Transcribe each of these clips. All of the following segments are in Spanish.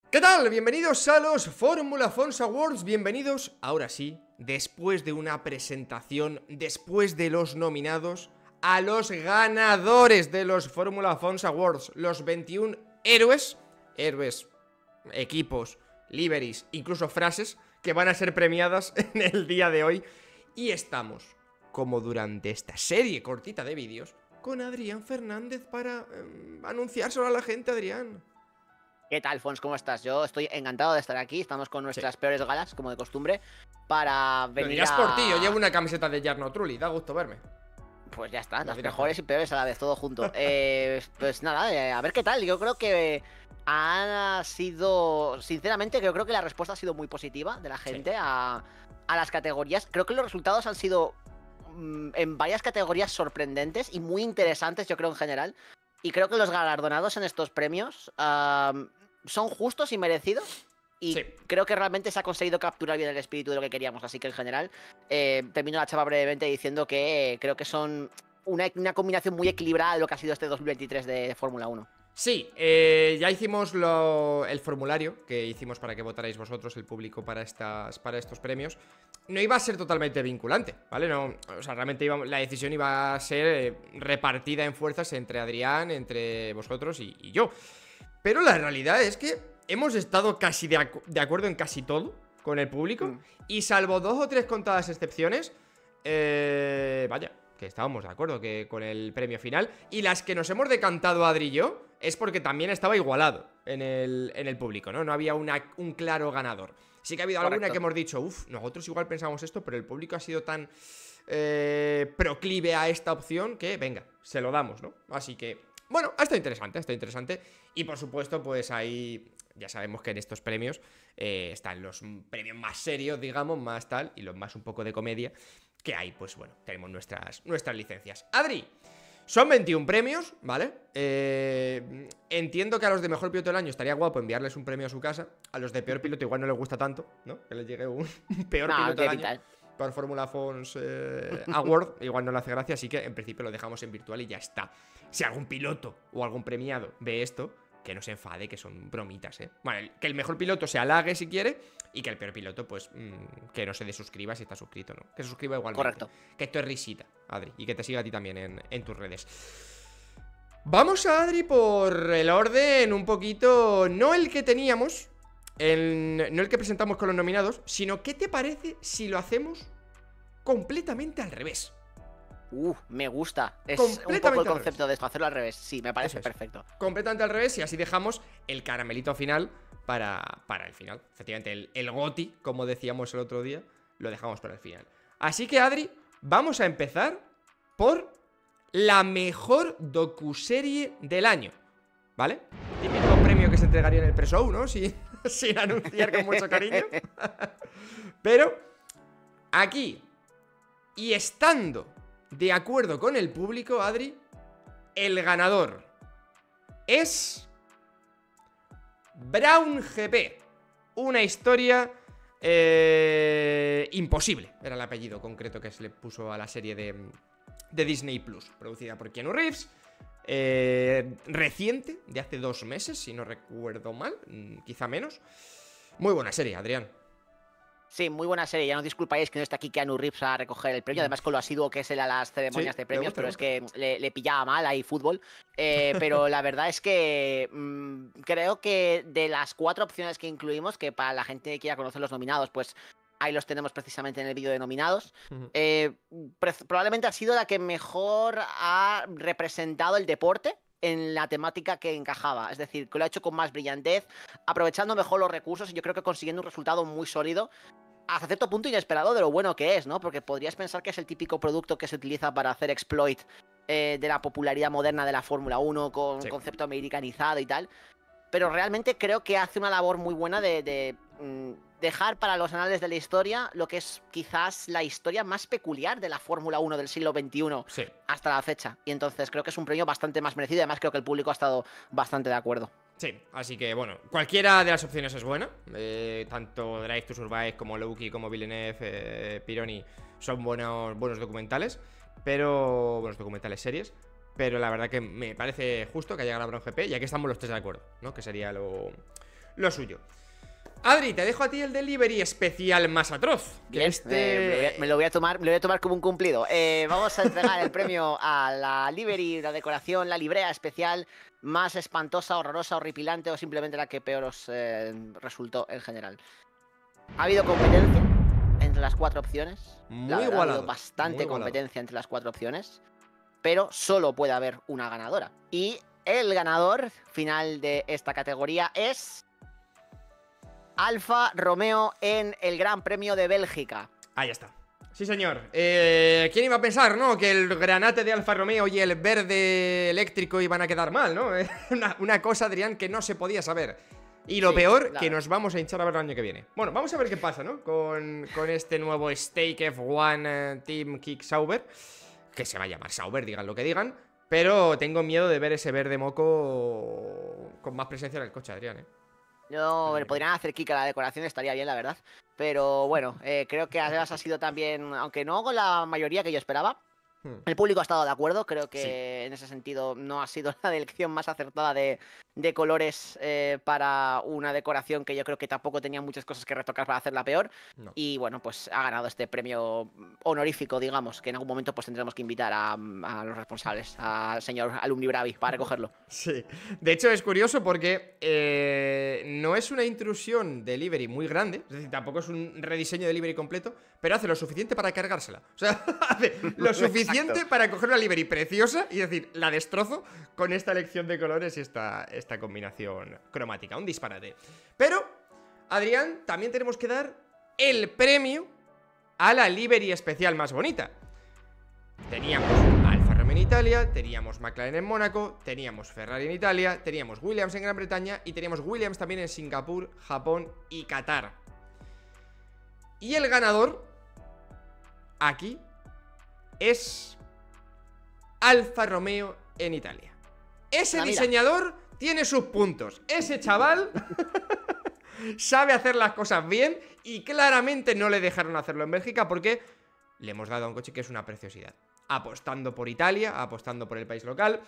¿Qué tal? Bienvenidos a los Fórmula Fons Awards, bienvenidos, ahora sí, después de una presentación, después de los nominados, a los ganadores de los Fórmula Fons Awards, los 21 héroes, equipos, liveries, incluso frases, que van a ser premiadas en el día de hoy. Y estamos, como durante esta serie cortita de vídeos, con Adrián Fernández para anunciárselo a la gente, Adrián. ¿Qué tal, Fons? ¿Cómo estás? Yo estoy encantado de estar aquí. Estamos con nuestras peores galas, como de costumbre, para venir. Lo dirás por ti, yo llevo una camiseta de Jarno Trulli, da gusto verme. Pues ya está, las dirás mejores y peores a la vez, todo junto. Pues nada, a ver qué tal. Yo creo que ha sido, sinceramente, yo creo que la respuesta ha sido muy positiva de la gente a las categorías. Creo que los resultados han sido en varias categorías sorprendentes y muy interesantes, yo creo, en general. Y creo que los galardonados en estos premios son justos y merecidos. Y creo que realmente se ha conseguido capturar bien el espíritu de lo que queríamos. Así que en general, termino la chapa brevemente diciendo que creo que son una combinación muy equilibrada de lo que ha sido este 2023 de Fórmula 1. Sí, ya hicimos el formulario que hicimos para que votarais vosotros, el público, para estos premios. No iba a ser totalmente vinculante, ¿vale? No, o sea, realmente la decisión iba a ser repartida en fuerzas entre Adrián, entre vosotros y yo. Pero la realidad es que hemos estado casi de acuerdo en casi todo con el público. Y salvo 2 o 3 contadas excepciones, vaya, que estábamos de acuerdo con el premio final. Y las que nos hemos decantado Adri y yo es porque también estaba igualado en el público, ¿no? No había un claro ganador. Sí que ha habido alguna que hemos dicho, nosotros igual pensamos esto, pero el público ha sido tan proclive a esta opción que, venga, se lo damos, ¿no? Así que, bueno, ha estado interesante. Y por supuesto, pues ahí ya sabemos que en estos premios están los premios más serios, digamos, más tal, y los más un poco de comedia, que ahí, pues bueno, tenemos nuestras licencias. Adri, son 21 premios, ¿vale? Entiendo que a los de mejor piloto del año estaría guapo enviarles un premio a su casa. A los de peor piloto igual no les gusta tanto, ¿no? Que les llegue un peor piloto del año por Fórmula Fons Award. Igual no le hace gracia, así que en principio lo dejamos en virtual y ya está. Si algún piloto o algún premiado ve esto, que no se enfade, que son bromitas, ¿eh? Bueno, que el mejor piloto se halague si quiere, y que el peor piloto, pues, que no se desuscriba si está suscrito, ¿no? Que se suscriba igualmente. Correcto. Que esto es risita, Adri, y que te siga a ti también en tus redes. Vamos, Adri, por el orden un poquito, no el que teníamos, no el que presentamos con los nominados, sino ¿qué te parece si lo hacemos completamente al revés? Me gusta. Es un poco el concepto de esto, hacerlo al revés. Sí, me parece perfecto. Completamente al revés, y así dejamos el caramelito final para el final. Efectivamente, el GOTY, como decíamos el otro día, lo dejamos para el final. Así que, Adri, vamos a empezar por la mejor docuserie del año, ¿vale? Típico premio que se entregaría en el pre-show, ¿no? Sin anunciar con mucho cariño. Pero aquí, y estando de acuerdo con el público, Adri, el ganador es Brown GP. Una historia imposible, era el apellido concreto que se le puso a la serie de Disney Plus, producida por Keanu Reeves, reciente, de hace 2 meses, si no recuerdo mal, quizá menos. Muy buena serie, Adrián. Sí, muy buena serie. Ya no disculpáis que no está aquí Keanu Reeves a recoger el premio. Además, con lo asiduo que es él a las ceremonias de premios, pero es que le pillaba mal ahí fútbol. Pero la verdad es que creo que de las 4 opciones que incluimos, que para la gente que quiera conocer los nominados, pues ahí los tenemos precisamente en el vídeo de nominados, probablemente ha sido la que mejor ha representado el deporte en la temática que encajaba. Es decir, que lo ha hecho con más brillantez, aprovechando mejor los recursos y yo creo que consiguiendo un resultado muy sólido, hasta cierto punto inesperado de lo bueno que es, ¿no? Porque podrías pensar que es el típico producto que se utiliza para hacer exploit de la popularidad moderna de la Fórmula 1 con concepto americanizado y tal. Pero realmente creo que hace una labor muy buena de dejar para los anales de la historia lo que es quizás la historia más peculiar de la Fórmula 1 del siglo XXI hasta la fecha. Y entonces creo que es un premio bastante más merecido. Además creo que el público ha estado bastante de acuerdo. Sí, así que bueno, cualquiera de las opciones es buena. Tanto Drive to Survive como Loki, como Villeneuve, Pironi son buenos documentales. Pero buenos documentales series. Pero la verdad que me parece justo que haya ganado Brown GP, ya que estamos los 3 de acuerdo, ¿no? Que sería lo lo suyo. Adri, te dejo a ti el delivery especial más atroz. Que Bien, me lo voy a tomar como un cumplido. Vamos a entregar el premio a la livery, la decoración, la librea especial más espantosa, horrorosa, horripilante o simplemente la que peor os resultó en general. Ha habido competencia entre las 4 opciones. Muy igualado. Ha habido bastante competencia entre las 4 opciones, pero solo puede haber una ganadora. Y el ganador final de esta categoría es Alfa Romeo en el Gran Premio de Bélgica. Ahí está. Sí, señor. ¿Quién iba a pensar, no? Que el granate de Alfa Romeo y el verde eléctrico iban a quedar mal, ¿no? Una cosa, Adrián, que no se podía saber. Y lo peor, claro, que nos vamos a hinchar a ver el año que viene. Bueno, vamos a ver qué pasa, ¿no? Con este nuevo Stake F1 Team Kick Sauber. Que se va a llamar Sauber, digan lo que digan. Pero tengo miedo de ver ese verde moco con más presencia en el coche, Adrián, ¿eh? No, le podrían hacer kick a la decoración, estaría bien, la verdad. Pero bueno, creo que además ha sido también, aunque no con la mayoría que yo esperaba, el público ha estado de acuerdo. Creo que en ese sentido no ha sido la elección más acertada de colores para una decoración que yo creo que tampoco tenía muchas cosas que retocar para hacerla peor. No. Y bueno, pues ha ganado este premio honorífico, digamos, que en algún momento pues tendremos que invitar a los responsables, al señor Alumni Bravi, para recogerlo. Sí, de hecho es curioso porque no es una intrusión de livery muy grande, es decir, tampoco es un rediseño de livery completo, pero hace lo suficiente para cargársela. O sea, hace lo suficiente para coger una livery preciosa y decir, la destrozo con esta elección de colores y esta combinación cromática, un disparate. Pero, Adrián, también tenemos que dar el premio a la livery especial más bonita. Teníamos Alfa Romeo en Italia, teníamos McLaren en Mónaco, teníamos Ferrari en Italia, teníamos Williams en Gran Bretaña y teníamos Williams también en Singapur, Japón y Qatar. Y el ganador aquí es Alfa Romeo en Italia. Ese diseñador tiene sus puntos. Ese chaval sabe hacer las cosas bien y claramente no le dejaron hacerlo en Bélgica porque le hemos dado a un coche que es una preciosidad. Apostando por Italia, apostando por el país local,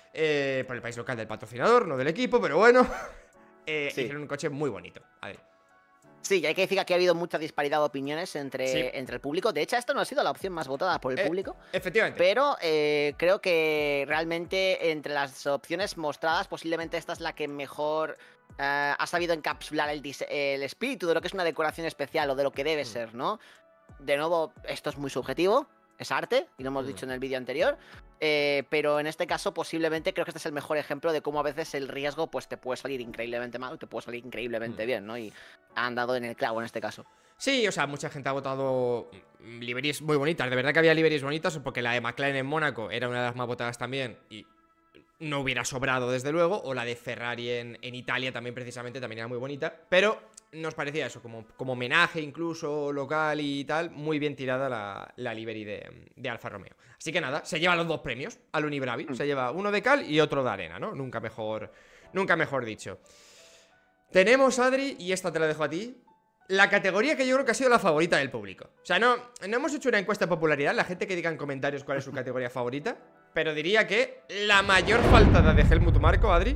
del patrocinador, no del equipo, pero bueno, hicieron un coche muy bonito. Adri. Sí, y hay que decir que aquí ha habido mucha disparidad de opiniones entre el público. De hecho, esto no ha sido la opción más votada por el público. Efectivamente. Pero creo que realmente entre las opciones mostradas, posiblemente esta es la que mejor ha sabido encapsular el espíritu de lo que es una decoración especial o de lo que debe ser, ¿no? De nuevo, esto es muy subjetivo. Es arte, y lo hemos dicho en el vídeo anterior, pero en este caso posiblemente creo que este es el mejor ejemplo de cómo a veces el riesgo pues te puede salir increíblemente mal o te puede salir increíblemente bien, ¿no? Y han dado en el clavo en este caso. Sí, o sea, mucha gente ha votado liveries muy bonitas, de verdad que había liveries bonitas, porque la de McLaren en Mónaco era una de las más votadas también, y no hubiera sobrado desde luego, o la de Ferrari en Italia también precisamente, también era muy bonita, pero nos parecía eso, como homenaje incluso local y tal, muy bien tirada la livery de Alfa Romeo. Así que nada, se lleva los 2 premios al Unibravi, se lleva uno de cal y otro de arena, ¿no? Nunca mejor dicho. Tenemos, Adri, y esta te la dejo a ti, la categoría que yo creo que ha sido la favorita del público. O sea, no hemos hecho una encuesta de popularidad, la gente que diga en comentarios cuál es su categoría favorita, pero diría que la mayor faltada de Helmut Marko, Adri,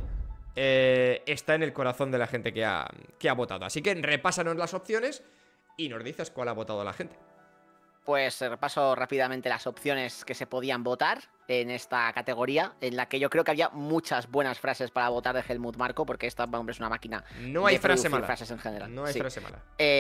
está en el corazón de la gente que ha votado. Así que repásanos las opciones y nos dices cuál ha votado la gente. Pues repaso rápidamente las opciones que se podían votar en esta categoría, en la que yo creo que había muchas buenas frases para votar de Helmut Marko, porque este hombre es una máquina. No hay frase mala. Frases en general. No hay frase mala.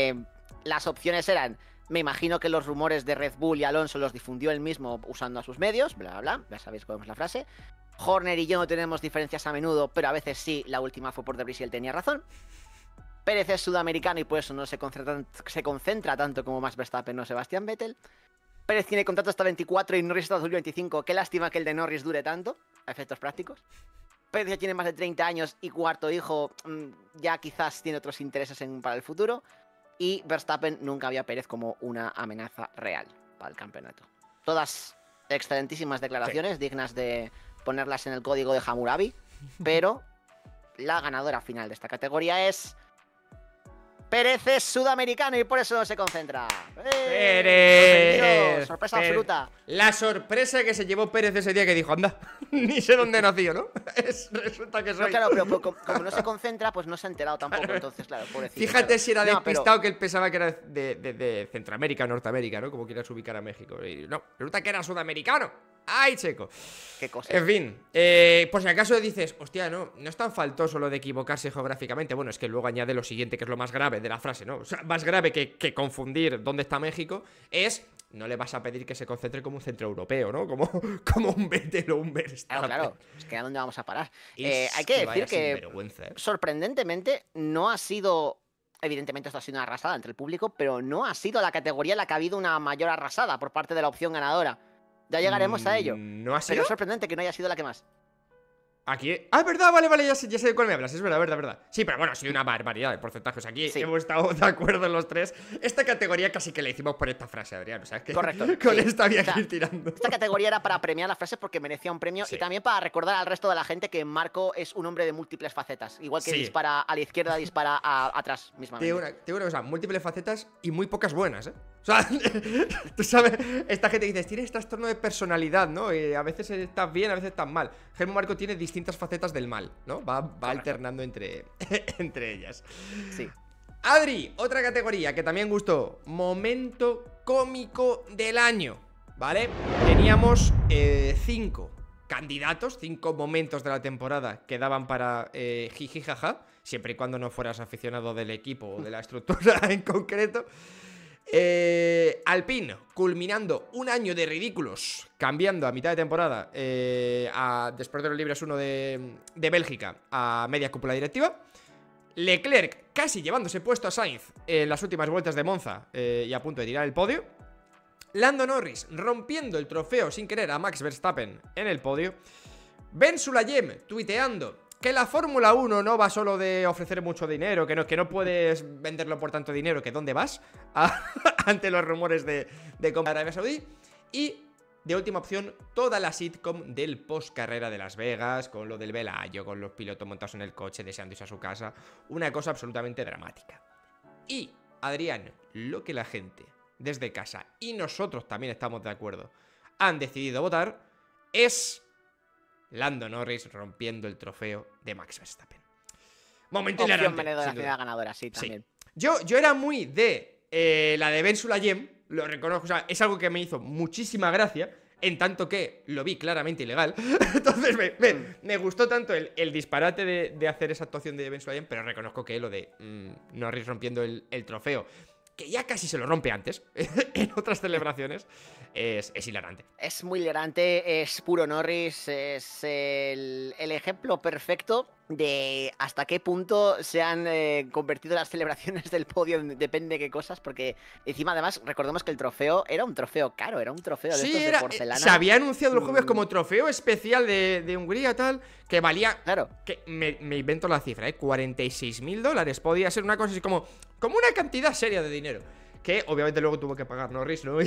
Las opciones eran: me imagino que los rumores de Red Bull y Alonso los difundió él mismo usando a sus medios, bla, bla, bla, ya sabéis cómo es la frase. Horner y yo no tenemos diferencias a menudo, pero a veces sí, la última fue por Debris y él tenía razón. Pérez es sudamericano y por eso no se concentra tanto como Max Verstappen o Sebastián Vettel. Pérez tiene contrato hasta 24 y Norris hasta 2025. Qué lástima que el de Norris dure tanto, a efectos prácticos. Pérez ya tiene más de 30 años y cuarto hijo, ya quizás tiene otros intereses para el futuro. Y Verstappen nunca vio a Pérez como una amenaza real para el campeonato. Todas excelentísimas declaraciones, dignas de ponerlas en el código de Hammurabi, pero la ganadora final de esta categoría es Pérez es sudamericano y por eso no se concentra. Pérez. Sorpresa absoluta. La sorpresa que se llevó Pérez ese día que dijo, anda, ni sé dónde nació, ¿no? Resulta que soy. No, claro, pero como no se concentra, pues no se ha enterado tampoco, entonces, claro, pobrecito. Fíjate claro. si era despistado que él pensaba que era de Centroamérica, Norteamérica, ¿no? Como quieras ubicar a México. Y no, resulta que era sudamericano. ¡Ay, Checo! Qué cosa. En fin, por si acaso dices, hostia, no es tan faltoso lo de equivocarse geográficamente. Bueno, es que luego añade lo siguiente, que es lo más grave de la frase, ¿no? O sea, más grave que confundir dónde está México es, no le vas a pedir que se concentre como un centro europeo, ¿no? Como un Vettel o un Verstappen. Claro, es que ¿a dónde vamos a parar? Hay que decir que, sorprendentemente, no ha sido... Evidentemente esto ha sido una arrasada entre el público, pero no ha sido la categoría en la que ha habido una mayor arrasada por parte de la opción ganadora. Ya llegaremos a ello. ¿No ha sido? Pero es sorprendente que no haya sido la que más. Aquí... Ah, es verdad, vale, ya sé de cuál me hablas. Es verdad. Sí, pero bueno, ha sido una barbaridad de porcentajes. Aquí hemos estado de acuerdo los tres. Esta categoría casi que la hicimos por esta frase, Adrián. O sea, que correcto. Con esta había que ir tirando. Esta categoría era para premiar las frases porque merecía un premio y también para recordar al resto de la gente que Marco es un hombre de múltiples facetas. Igual que dispara a la izquierda, dispara atrás mismamente. Te digo una cosa, múltiples facetas y muy pocas buenas, ¿eh? O sea, tú sabes, esta gente que dices, tienes trastorno de personalidad, ¿no? Y a veces estás bien, a veces estás mal. Germán Marco tiene distintas facetas del mal, ¿no? Va alternando entre ellas. Sí. Adri, otra categoría que también gustó. Momento cómico del año, ¿vale? Teníamos 5 candidatos, 5 momentos de la temporada que daban para jiji jaja, siempre y cuando no fueras aficionado del equipo o de la estructura en concreto. Alpine, culminando un año de ridículos, cambiando a mitad de temporada después de los libres 1 de Bélgica a media cúpula directiva. Leclerc casi llevándose puesto a Sainz en las últimas vueltas de Monza y a punto de tirar el podio. Lando Norris rompiendo el trofeo sin querer a Max Verstappen en el podio. Ben Sulayem tuiteando que la Fórmula 1 no va solo de ofrecer mucho dinero, que no puedes venderlo por tanto dinero, que ¿dónde vas? Ante los rumores de compra de Arabia Saudí. Y de última opción, toda la sitcom del post-carrera de Las Vegas, con lo del velayo, con los pilotos montados en el coche deseando irse a su casa. Una cosa absolutamente dramática. Y, Adrián, lo que la gente desde casa, y nosotros también estamos de acuerdo, han decidido votar, es Lando Norris rompiendo el trofeo de Max Verstappen. Momento hilarante. La ganadora, sí, también. Sí. Yo era muy de la de Ben Sulayem, lo reconozco, o sea, es algo que me hizo muchísima gracia, en tanto que lo vi claramente ilegal. Entonces me gustó tanto el disparate de hacer esa actuación de Ben Sulayem, pero reconozco que lo de Norris rompiendo el trofeo, que ya casi se lo rompe antes, en otras celebraciones, es hilarante. Es muy hilarante, es puro Norris, es el ejemplo perfecto de hasta qué punto se han convertido las celebraciones del podio, depende de qué cosas, porque encima además recordemos que el trofeo era un trofeo caro, era un trofeo de estos de porcelana. Se había anunciado el jueves como trofeo especial de Hungría tal, que valía, claro, que me invento la cifra, $46.000, podía ser una cosa así como una cantidad seria de dinero. Que obviamente luego tuvo que pagar Norris, ¿no?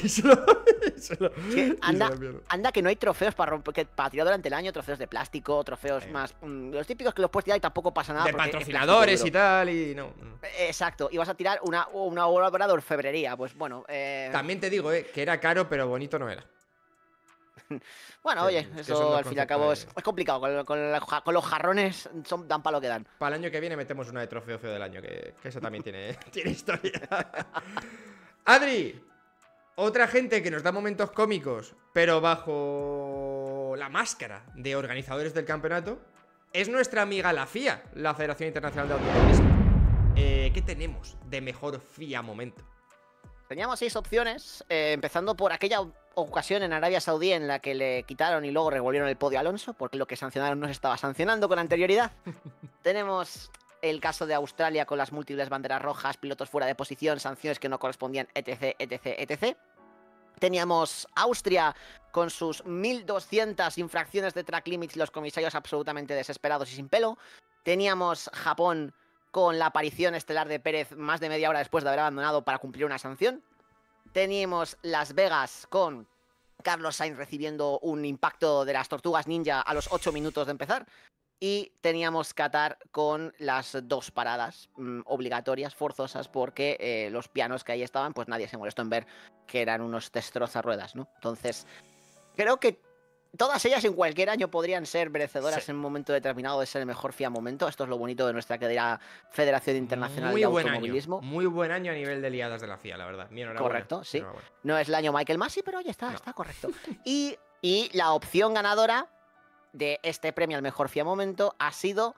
Anda que no hay trofeos para tirar durante el año, trofeos de plástico, trofeos más... los típicos que los puedes tirar y tampoco pasa nada. De patrocinadores y tal, y no. Exacto, y vas a tirar una obra de orfebrería, pues bueno... También te digo, que era caro, pero bonito no era. Bueno, oye, eso al fin y al cabo es complicado. Con los jarrones dan para lo que dan. Para el año que viene metemos una de trofeo feo del año, que eso también tiene historia. Adri, otra gente que nos da momentos cómicos, pero bajo la máscara de organizadores del campeonato, es nuestra amiga la FIA, la Federación Internacional de Automovilismo. ¿Qué tenemos de mejor FIA momento? Teníamos 6 opciones, empezando por aquella ocasión en Arabia Saudí en la que le quitaron y luego revolvieron el podio a Alonso, porque lo que sancionaron no se estaba sancionando con anterioridad. Tenemos el caso de Australia con las múltiples banderas rojas, pilotos fuera de posición, sanciones que no correspondían, etc. Teníamos Austria con sus 1200 infracciones de track limits y los comisarios absolutamente desesperados y sin pelo. Teníamos Japón con la aparición estelar de Pérez más de media hora después de haber abandonado para cumplir una sanción. Teníamos Las Vegas con Carlos Sainz recibiendo un impacto de las tortugas ninja a los 8 minutos de empezar. Y teníamos Qatar con las 2 paradas obligatorias, forzosas, porque los pianos que ahí estaban, pues nadie se molestó en ver que eran unos destrozarruedas, ¿no? Entonces, creo que todas ellas en cualquier año podrían ser merecedoras en un momento determinado de ser el mejor FIA momento. Esto es lo bonito de nuestra querida Federación Internacional de Automovilismo. Muy buen año a nivel de liadas de la FIA, la verdad. Mi enhorabuena. Correcto, sí. Enhorabuena. No es el año Michael Masi, pero oye, está correcto. Y la opción ganadora de este premio al mejor FIA momento ha sido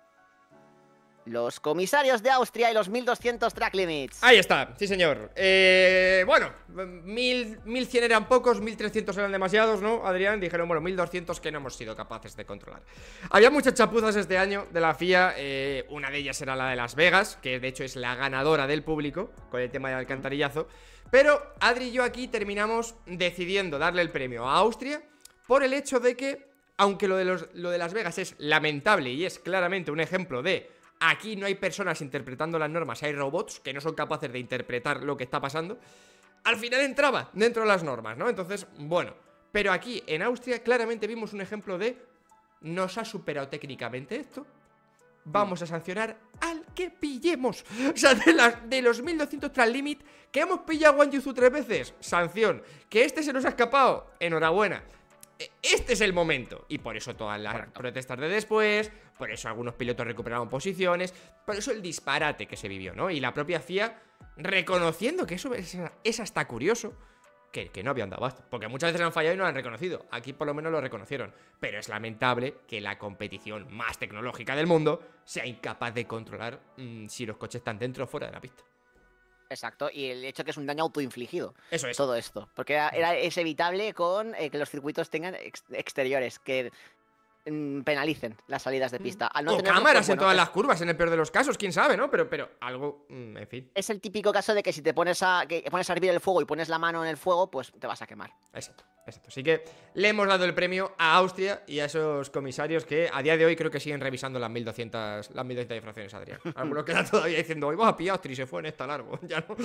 los comisarios de Austria y los 1200 track limits. Ahí está, sí señor. Bueno, 1100 eran pocos, 1300 eran demasiados, ¿no, Adrián? Dijeron, bueno, 1200 que no hemos sido capaces de controlar. Había muchas chapuzas este año de la FIA. Una de ellas era la de Las Vegas, que de hecho es la ganadora del público, con el tema del alcantarillazo. Pero Adri y yo aquí terminamos decidiendo darle el premio a Austria por el hecho de que, aunque lo de Las Vegas es lamentable y es claramente un ejemplo de aquí no hay personas interpretando las normas, hay robots que no son capaces de interpretar lo que está pasando, al final entraba dentro de las normas, ¿no? Entonces, bueno, pero aquí en Austria claramente vimos un ejemplo de nos ha superado técnicamente esto, vamos a sancionar al que pillemos. O sea, de los 1200 track limit que hemos pillado a Wang Yuzu 3 veces, sanción. Que este se nos ha escapado, enhorabuena. Este es el momento. Y por eso todas las protestas de después, por eso algunos pilotos recuperaron posiciones, por eso el disparate que se vivió, ¿no? Y la propia FIA reconociendo que eso es hasta curioso, que no habían dado abasto. Porque muchas veces han fallado y no lo han reconocido. Aquí por lo menos lo reconocieron. Pero es lamentable que la competición más tecnológica del mundo sea incapaz de controlar si los coches están dentro o fuera de la pista. Exacto, y el hecho que es un daño autoinfligido. Eso es. Todo esto. Porque es evitable con que los circuitos tengan exteriores que penalicen las salidas de pista. Al no o cámaras en todas las curvas, en el peor de los casos, quién sabe, ¿no? Pero algo, en fin. Es el típico caso de que si te pones a hervir el fuego y pones la mano en el fuego, pues te vas a quemar. Exacto. Así que le hemos dado el premio a Austria y a esos comisarios que a día de hoy creo que siguen revisando las 1200 infracciones, Adrián. Algunos quedan todavía diciendo, hoy vas a pillar Austria y se fue en esta largo. Ya no.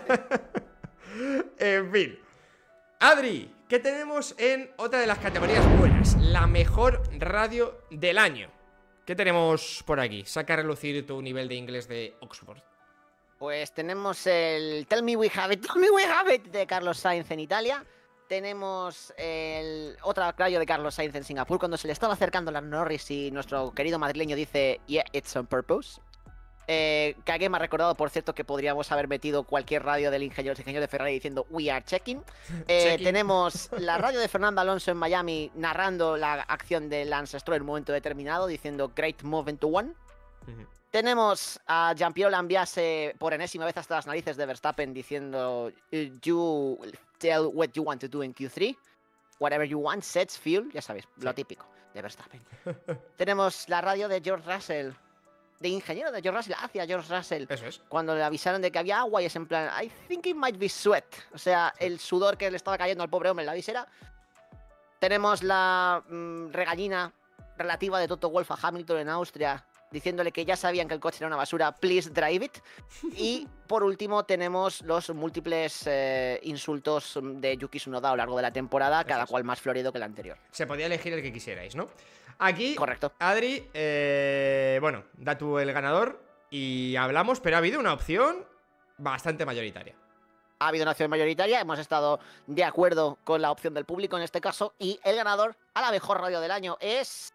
En fin. Adri, ¿qué tenemos en otra de las categorías buenas? La mejor radio del año. ¿Qué tenemos por aquí? Saca a relucir tu nivel de inglés de Oxford. Pues tenemos el Tell Me We Have It de Carlos Sainz en Italia. Tenemos otra radio de Carlos Sainz en Singapur cuando se le estaba acercando la Norris y nuestro querido madrileño dice Yeah, it's on purpose. Kage me ha recordado, por cierto, que podríamos haber metido cualquier radio del ingeniero de Ferrari diciendo We are checking. Tenemos la radio de Fernando Alonso en Miami narrando la acción de Lance Stroll en un momento determinado diciendo Great move into one. Tenemos a Gianpiero Lambiase por enésima vez hasta las narices de Verstappen diciendo You tell what you want to do in Q3. Whatever you want, sets, fuel. Ya sabéis, lo típico de Verstappen. Tenemos la radio de George Russell, de ingeniero de George Russell hacia George Russell. Eso es. Cuando le avisaron de que había agua y es en plan I think it might be sweat. O sea, el sudor que le estaba cayendo al pobre hombre en la visera. Tenemos la regañina relativa de Toto Wolff a Hamilton en Austria diciéndole que ya sabían que el coche era una basura, please drive it. Y por último tenemos los múltiples insultos de Yuki Tsunoda a lo largo de la temporada, cada cual más florido que el anterior. Se podía elegir el que quisierais, ¿no? Aquí, correcto. Adri, bueno, da tú el ganador y hablamos, pero ha habido una opción bastante mayoritaria. Ha habido una opción mayoritaria, hemos estado de acuerdo con la opción del público en este caso, y el ganador a la mejor radio del año es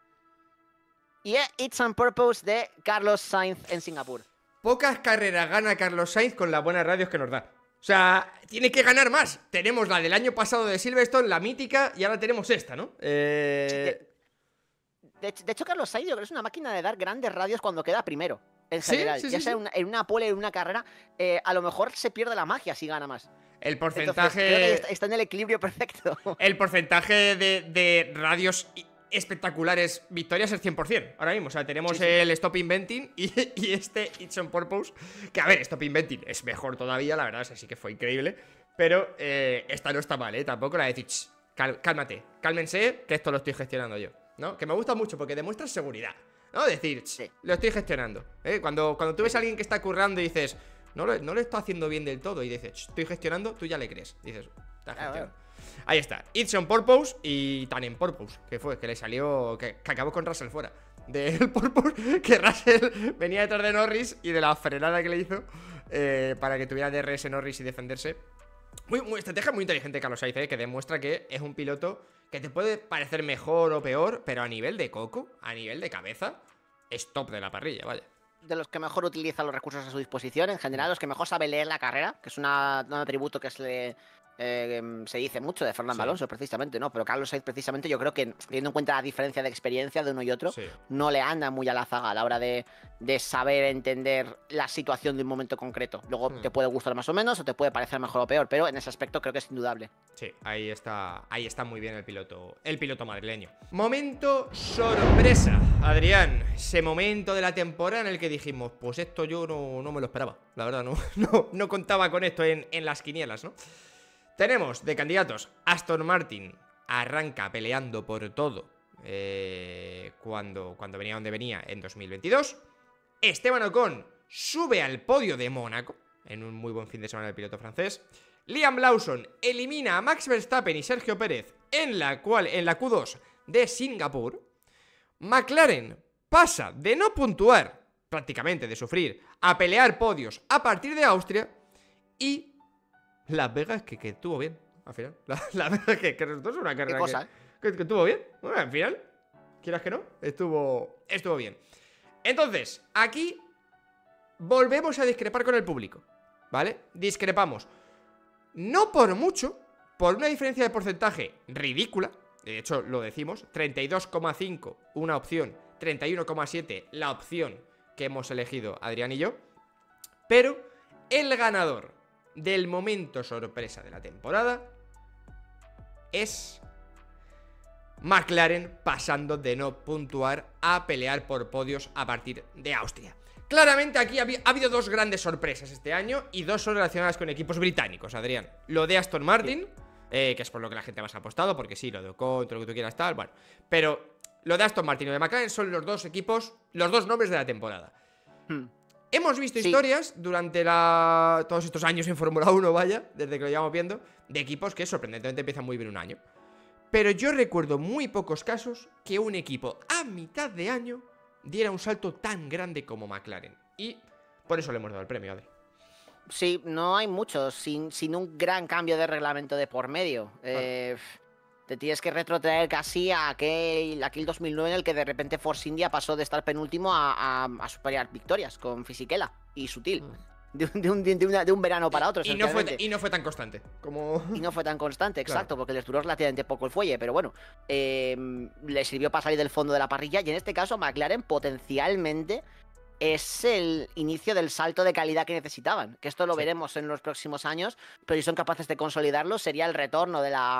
Yeah, It's on Purpose de Carlos Sainz en Singapur. Pocas carreras gana Carlos Sainz con las buenas radios que nos da. O sea, tiene que ganar más. Tenemos la del año pasado de Silverstone, la mítica, y ahora tenemos esta, ¿no? De hecho, Carlos Sainz yo creo que es una máquina de dar grandes radios cuando queda primero, en general. Ya sea en una pole, en una carrera, a lo mejor se pierde la magia si gana más. El porcentaje... Entonces, creo que está en el equilibrio perfecto. El porcentaje de radios espectaculares victorias es 100% ahora mismo. O sea, tenemos el Stop Inventing y este It's on Purpose. Que a ver, Stop Inventing es mejor todavía, la verdad, sí que fue increíble. Pero esta no está mal, tampoco la de decir, cálmate, cálmense, que esto lo estoy gestionando yo, ¿no? Que me gusta mucho porque demuestra seguridad, ¿no? Decir, lo estoy gestionando, Cuando tú ves a alguien que está currando y dices, no lo estoy haciendo bien del todo, y dices, estoy gestionando, tú ya le crees. Dices, Ahí está, It's on Purpose y tan en Purpose, que fue, que le salió, que acabó con Russell fuera del Purpose, que Russell venía detrás de Norris y de la frenada que le hizo para que tuviera DRS Norris y defenderse. Muy estrategia muy inteligente Carlos Sainz, que demuestra que es un piloto que te puede parecer mejor o peor, pero a nivel de coco, a nivel de cabeza, es top de la parrilla, vaya. De los que mejor utiliza los recursos a su disposición, en general, los que mejor sabe leer la carrera, que es un atributo que se dice mucho de Fernando Alonso, precisamente, ¿no? Pero Carlos Sainz, precisamente, yo creo que, teniendo en cuenta la diferencia de experiencia de uno y otro, no le anda muy a la zaga a la hora de saber entender la situación de un momento concreto. Luego te puede gustar más o menos, o te puede parecer mejor o peor, pero en ese aspecto creo que es indudable. Sí, ahí está muy bien el piloto madrileño. Momento sorpresa, Adrián. Ese momento de la temporada en el que dijimos, pues esto yo no me lo esperaba. La verdad, no contaba con esto en las quinielas, ¿no? Tenemos de candidatos, Aston Martin arranca peleando por todo cuando venía donde venía en 2022. Esteban Ocon sube al podio de Mónaco en un muy buen fin de semana del piloto francés. Liam Lawson elimina a Max Verstappen y Sergio Pérez en la Q2 de Singapur. McLaren pasa de no puntuar, prácticamente de sufrir, a pelear podios a partir de Austria. Y Las Vegas, que estuvo bien, al final. Las Vegas, que resultó ser una carrera que estuvo bien. Bueno, al final, quieras que no, estuvo bien. Entonces, aquí volvemos a discrepar con el público, ¿vale? Discrepamos. No por mucho, por una diferencia de porcentaje ridícula. De hecho, lo decimos, 32,5 una opción, 31,7 la opción que hemos elegido Adrián y yo. Pero el ganador del momento sorpresa de la temporada es McLaren pasando de no puntuar a pelear por podios a partir de Austria. Claramente aquí ha habido dos grandes sorpresas este año y dos son relacionadas con equipos británicos, Adrián. Lo de Aston Martin, que es por lo que la gente más ha apostado, porque sí, lo de Ocon, todo lo que tú quieras tal, bueno. Pero lo de Aston Martin y lo de McLaren son los dos equipos, los dos nombres de la temporada. Hemos visto historias durante todos estos años en Fórmula 1, vaya, desde que lo llevamos viendo, de equipos que sorprendentemente empiezan muy bien un año. Pero yo recuerdo muy pocos casos que un equipo a mitad de año diera un salto tan grande como McLaren. Y por eso le hemos dado el premio, Adri. Sí, no hay muchos, sin un gran cambio de reglamento de por medio. Te tienes que retrotraer casi a aquel 2009 en el que de repente Force India pasó de estar penúltimo a superar victorias con Fisichella y Sutil. De un verano para otro. Y no fue tan constante como... Y no fue tan constante, exacto, claro. Porque les duró relativamente poco el fuelle, pero bueno, le sirvió para salir del fondo de la parrilla. Y en este caso McLaren potencialmente es el inicio del salto de calidad que necesitaban. Que esto lo veremos en los próximos años, pero si son capaces de consolidarlo, sería el retorno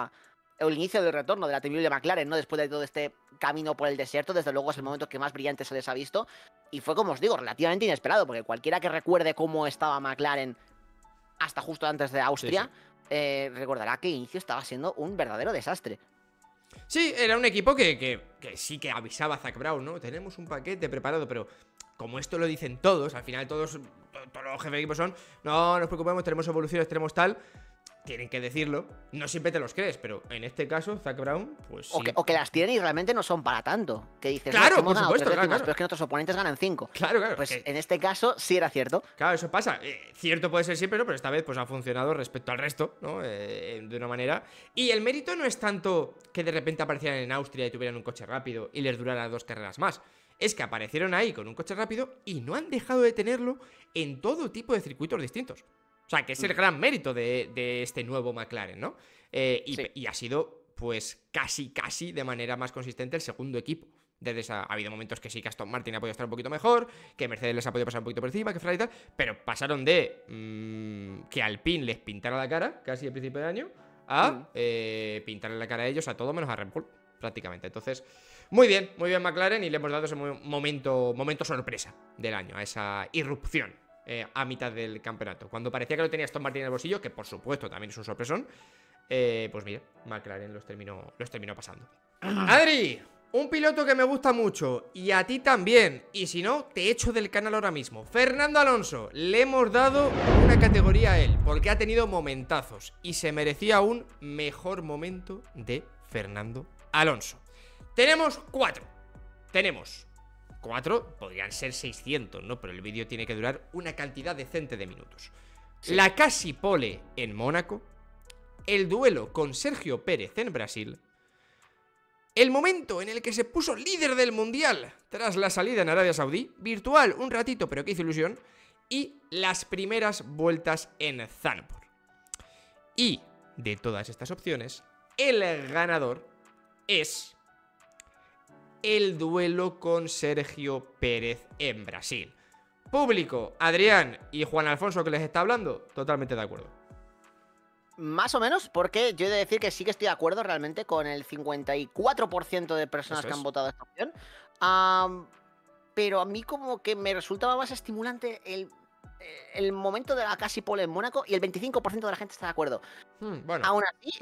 o el inicio del retorno de la temible McLaren, ¿no? Después de todo este camino por el desierto, desde luego es el momento que más brillante se les ha visto. Y fue, como os digo, relativamente inesperado, porque cualquiera que recuerde cómo estaba McLaren hasta justo antes de Austria, recordará que el inicio estaba siendo un verdadero desastre. Sí, era un equipo que sí que avisaba a Zak Brown, ¿no? Tenemos un paquete preparado, pero como esto lo dicen todos, al final todos los jefes de equipo son, no nos preocupemos, tenemos evoluciones, tenemos tal... Tienen que decirlo, no siempre te los crees, pero en este caso, Zak Brown, pues sí. O que las tienen y realmente no son para tanto. Que dices, claro, no, por supuesto, claro. Pero es que nuestros oponentes ganan 5. Claro. Pues en este caso sí era cierto. Claro, eso pasa. Cierto puede ser siempre, ¿no? Pero esta vez pues ha funcionado respecto al resto, ¿no? De una manera. Y el mérito no es tanto que de repente aparecieran en Austria y tuvieran un coche rápido y les durara 2 carreras más. Es que aparecieron ahí con un coche rápido y no han dejado de tenerlo en todo tipo de circuitos distintos. O sea, que es el gran mérito de este nuevo McLaren, ¿no? Y ha sido, pues, casi de manera más consistente el segundo equipo. Ha habido momentos que sí que Aston Martin ha podido estar un poquito mejor, que Mercedes les ha podido pasar un poquito por encima, que Ferrari y tal, pero pasaron de que Alpine les pintara la cara, casi al principio de año, a pintarle la cara a ellos, a todo menos a Red Bull, prácticamente. Entonces, muy bien McLaren, y le hemos dado ese momento sorpresa del año, a esa irrupción. A mitad del campeonato, cuando parecía que lo tenía Aston Martin en el bolsillo, que por supuesto también es un sorpresón, pues mira, McLaren los terminó pasando. Adri, Un piloto que me gusta mucho, y a ti también, y si no, te echo del canal ahora mismo. Fernando Alonso, le hemos dado una categoría a él, porque ha tenido momentazos, y se merecía un mejor momento de Fernando Alonso. Tenemos 4. Tenemos 4, podrían ser 600, ¿no? Pero el vídeo tiene que durar una cantidad decente de minutos. Sí. La casi pole en Mónaco, el duelo con Sergio Pérez en Brasil, el momento en el que se puso líder del mundial tras la salida en Arabia Saudí, virtual un ratito pero que hizo ilusión, y las primeras vueltas en Zandvoort. Y de todas estas opciones, el ganador es el duelo con Sergio Pérez en Brasil. Público, Adrián y Juan Alfonso que les está hablando, totalmente de acuerdo. Más o menos, porque yo he de decir que sí que estoy de acuerdo realmente con el 54% de personas que han votado esta opción. Pero a mí como que me resultaba más estimulante el momento de la casi pole en Mónaco, y el 25% de la gente está de acuerdo. Bueno, aún así,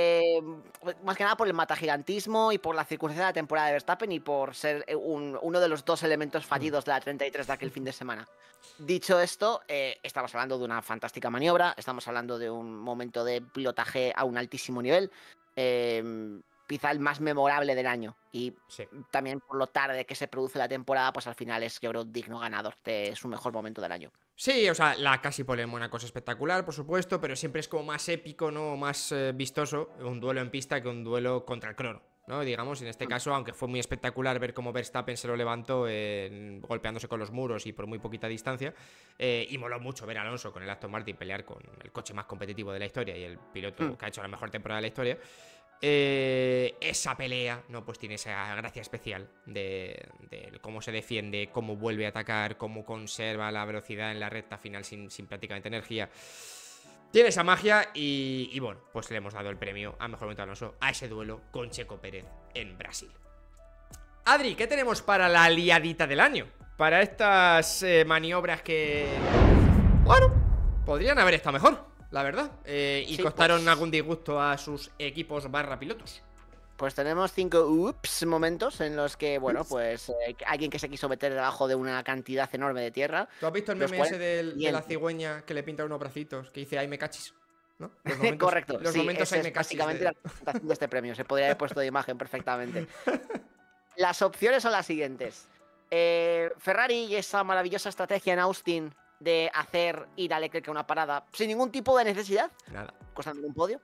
más que nada por el matagigantismo y por la circunstancia de la temporada de Verstappen y por ser uno de los 2 elementos fallidos de la 33 de aquel fin de semana. Dicho esto, estamos hablando de una fantástica maniobra, estamos hablando de un momento de pilotaje a un altísimo nivel, quizá el más memorable del año, y también por lo tarde que se produce la temporada, pues al final es, yo creo, digno ganador de su mejor momento del año. Sí, o sea, la casi pole en Mónaco es espectacular, por supuesto, pero siempre es como más épico, ¿no? Más vistoso un duelo en pista que un duelo contra el crono, ¿no? Digamos, en este caso, aunque fue muy espectacular ver cómo Verstappen se lo levantó golpeándose con los muros y por muy poquita distancia, y moló mucho ver a Alonso con el Aston Martin pelear con el coche más competitivo de la historia y el piloto que ha hecho la mejor temporada de la historia. Esa pelea, ¿no? Pues tiene esa gracia especial de cómo se defiende, cómo vuelve a atacar, cómo conserva la velocidad en la recta final sin prácticamente energía. Tiene esa magia y bueno, pues le hemos dado el premio a mejor momento de Alonso a ese duelo con Checo Pérez en Brasil. Adri, ¿qué tenemos para la liadita del año? Para estas maniobras que, bueno, podrían haber estado mejor, la verdad, y sí, costaron pues algún disgusto a sus equipos / pilotos. Pues tenemos 5 momentos en los que, bueno, pues alguien que se quiso meter debajo de una cantidad enorme de tierra. ¿Tú has visto el meme ese de la cigüeña que le pinta unos bracitos que dice "ay me cachis"? ¿No? Los momentos, correcto, los momentos es básicamente la presentación de este premio. Se podría haber puesto de imagen perfectamente. Las opciones son las siguientes. Ferrari y esa maravillosa estrategia en Austin de hacer ir a Leclerc a una parada sin ningún tipo de necesidad, nada, costándole un podio.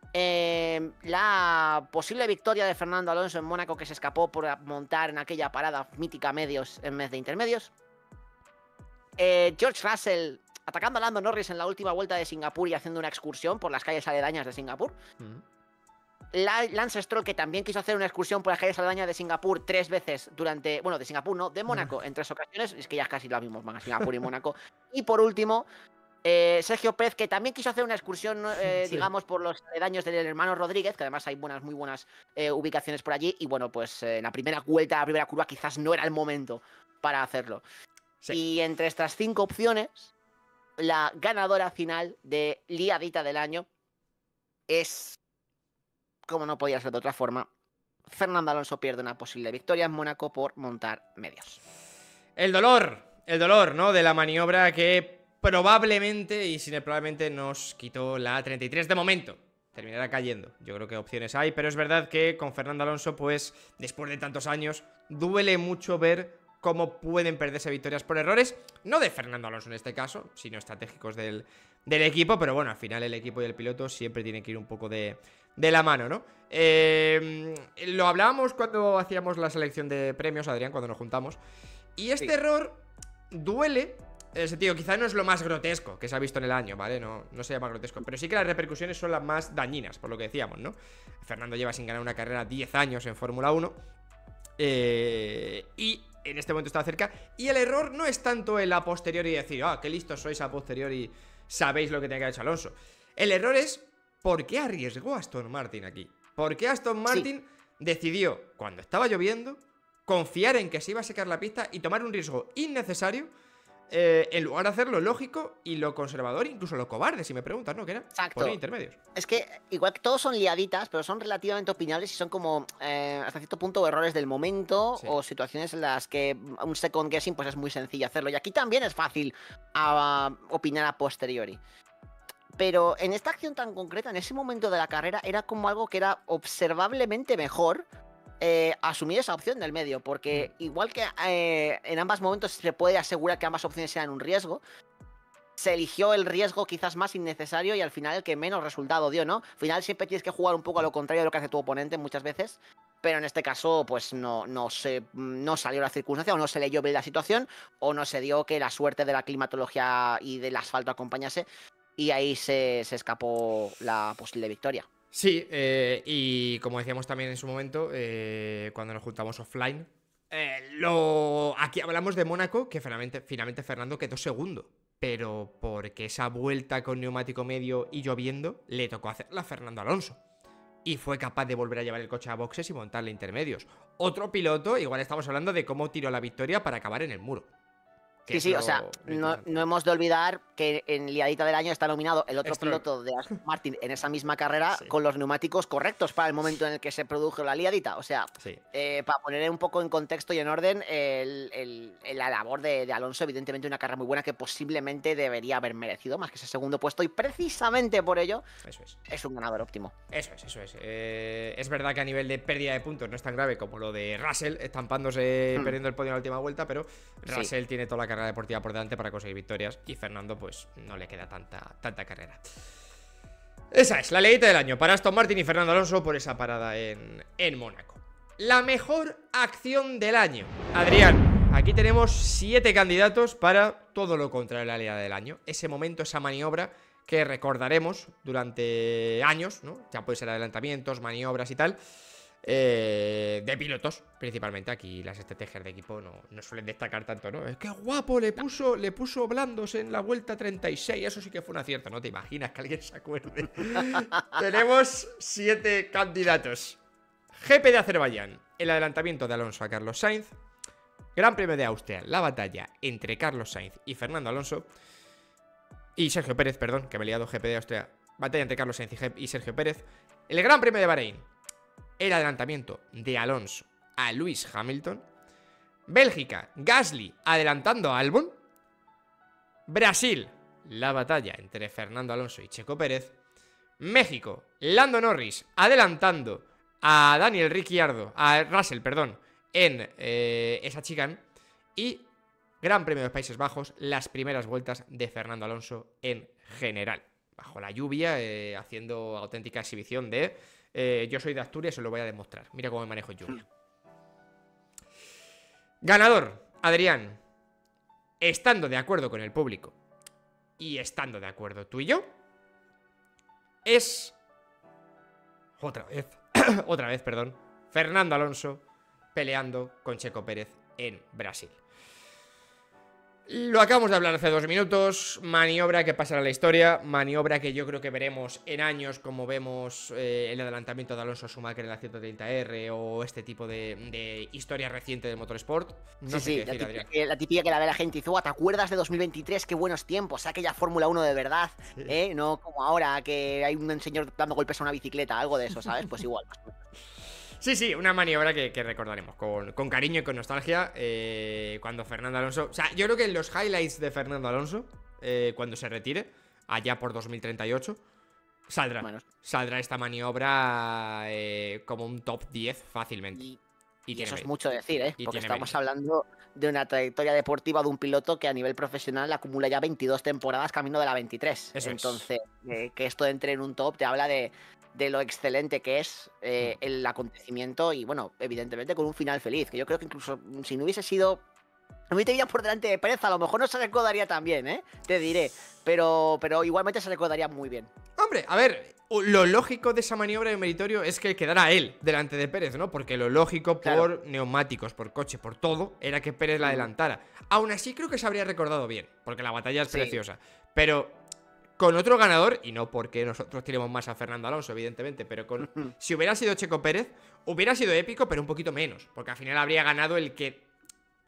La posible victoria de Fernando Alonso en Mónaco, que se escapó por montar en aquella parada mítica medios en vez de intermedios. George Russell atacando a Lando Norris en la última vuelta de Singapur y haciendo una excursión por las calles aledañas de Singapur. Lance Stroll, que también quiso hacer una excursión por las calles aledañas de Singapur 3 veces durante... Bueno, de Singapur no, de Mónaco en 3 ocasiones. Es que ya es casi lo mismo, van a Singapur y Mónaco. Y por último, Sergio Pérez, que también quiso hacer una excursión, sí, digamos, por los aledaños del hermano Rodríguez, que además hay muy buenas ubicaciones por allí. Y bueno, pues la primera vuelta, la primera curva quizás no era el momento para hacerlo. Sí. Y entre estas 5 opciones, la ganadora final de liadita del año es, como no podía ser de otra forma, Fernando Alonso pierde una posible victoria en Mónaco por montar medios. El dolor, ¿no? De la maniobra que probablemente, y sin el probablemente, nos quitó la 33 de momento. Terminará cayendo. Yo creo que opciones hay, pero es verdad que con Fernando Alonso, pues, después de tantos años, duele mucho ver cómo pueden perderse victorias por errores, no de Fernando Alonso en este caso, sino estratégicos del equipo, pero bueno, al final el equipo y el piloto siempre tienen que ir un poco de la mano, ¿no? Lo hablábamos cuando hacíamos la selección de premios, Adrián, cuando nos juntamos, y este error duele, en el sentido, quizá no es lo más grotesco que se ha visto en el año, ¿vale? No se llama grotesco, pero sí que las repercusiones son las más dañinas, por lo que decíamos, ¿no? Fernando lleva sin ganar una carrera 10 años en Fórmula 1, y en este momento está cerca, y el error no es tanto el a posteriori decir, qué listos sois a posteriori, sabéis lo que tenía que haber hecho Alonso. El error es, ¿por qué arriesgó Aston Martin aquí? ¿Por qué Aston Martin decidió, cuando estaba lloviendo, confiar en que se iba a secar la pista y tomar un riesgo innecesario en lugar de hacer lo lógico y lo conservador, incluso lo cobarde, si me preguntas, ¿no? Que era poner intermedios. Es que igual que todos son liaditas, pero son relativamente opinables y son como hasta cierto punto errores del momento o situaciones en las que un second guessing pues es muy sencillo hacerlo. Y aquí también es fácil opinar a posteriori. Pero en esta acción tan concreta, en ese momento de la carrera, era como algo que era observablemente mejor asumir esa opción del medio, porque igual que en ambos momentos se puede asegurar que ambas opciones sean un riesgo, se eligió el riesgo quizás más innecesario y al final el que menos resultado dio, ¿no? Al final siempre tienes que jugar un poco a lo contrario de lo que hace tu oponente muchas veces, pero en este caso pues no salió la circunstancia, o no se leyó bien la situación, o no se dio que la suerte de la climatología y del asfalto acompañase, y ahí se escapó la posible victoria. Sí, y como decíamos también en su momento, cuando nos juntamos offline, aquí hablamos de Mónaco, que finalmente Fernando quedó segundo, pero porque esa vuelta con neumático medio y lloviendo le tocó hacerla a Fernando Alonso. Y fue capaz de volver a llevar el coche a boxes y montarle intermedios. Otro piloto, igual estamos hablando de cómo tiró la victoria para acabar en el muro. Sí, o sea, no hemos de olvidar que en liadita del año está nominado el otro piloto de Aston Martin en esa misma carrera con los neumáticos correctos para el momento en el que se produjo la liadita. O sea, para poner un poco en contexto y en orden la labor de Alonso, evidentemente una carrera muy buena que posiblemente debería haber merecido más que ese segundo puesto, y precisamente por ello es un ganador óptimo. Eso es. Es verdad que a nivel de pérdida de puntos no es tan grave como lo de Russell estampándose, perdiendo el podio en la última vuelta, pero Russell tiene toda la carrera deportiva por delante para conseguir victorias y Fernando pues no le queda tanta carrera. Esa es la leyita del año para Aston Martin y Fernando Alonso por esa parada en Mónaco. La mejor acción del año. Adrián, aquí tenemos 7 candidatos para todo lo contrario de la leyita del año. Ese momento, esa maniobra que recordaremos durante años, ¿no? Ya puede ser adelantamientos, maniobras y tal, de pilotos, principalmente. Aquí las estrategias de equipo no suelen destacar tanto, ¿no? Es que guapo, le puso blandos en la vuelta 36. Eso sí que fue un acierto, ¿no? ¿Te imaginas que alguien se acuerde? Tenemos 7 candidatos. GP de Azerbaiyán, el adelantamiento de Alonso a Carlos Sainz. Gran Premio de Austria, la batalla entre Carlos Sainz y Fernando Alonso. Y Sergio Pérez, perdón, que me he liado. GP de Austria, batalla entre Carlos Sainz y Sergio Pérez. El Gran Premio de Bahrein, el adelantamiento de Alonso a Lewis Hamilton. Bélgica, Gasly adelantando a Albon. Brasil, la batalla entre Fernando Alonso y Checo Pérez. México, Lando Norris adelantando a Daniel Ricciardo, a Russell, perdón, en esa chicane. Y Gran Premio de Países Bajos, las primeras vueltas de Fernando Alonso en general, bajo la lluvia, haciendo auténtica exhibición de yo soy de Asturias, os lo voy a demostrar. Mira cómo me manejo en lluvia. Ganador, Adrián. Estando de acuerdo con el público y estando de acuerdo tú y yo, es otra vez, perdón, Fernando Alonso peleando con Checo Pérez en Brasil. Lo acabamos de hablar hace 2 minutos. Maniobra que pasará a la historia. Maniobra que yo creo que veremos en años, como vemos el adelantamiento de Alonso Schumacher en la 130R o este tipo de historia reciente del motorsport. No sé qué decir, Adrián. La típica que la ve la gente y dice: ¿te acuerdas de 2023? Qué buenos tiempos, aquella Fórmula 1 de verdad, no como ahora que hay un señor dando golpes a una bicicleta, algo de eso, ¿sabes? Pues igual. Sí, una maniobra que recordaremos con cariño y con nostalgia, cuando Fernando Alonso... O sea, yo creo que en los highlights de Fernando Alonso, cuando se retire, allá por 2038, saldrá esta maniobra como un top 10 fácilmente. Y eso es mucho decir, porque estamos hablando de una trayectoria deportiva de un piloto que a nivel profesional acumula ya 22 temporadas camino de la 23. Entonces, que esto entre en un top te habla de lo excelente que es el acontecimiento y, bueno, evidentemente con un final feliz, que yo creo que incluso si no hubiese sido... A mí te iría por delante de Pérez, a lo mejor no se recordaría tan bien, te diré, pero igualmente se recordaría muy bien. Hombre, a ver, lo lógico de esa maniobra de meritorio es que quedara él delante de Pérez, ¿no? Porque lo lógico por neumáticos, por coche, por todo, era que Pérez la adelantara. Aún así creo que se habría recordado bien, porque la batalla es preciosa. Pero con otro ganador, y no porque nosotros tiremos más a Fernando Alonso, evidentemente, pero si hubiera sido Checo Pérez, hubiera sido épico, pero un poquito menos, porque al final habría ganado el que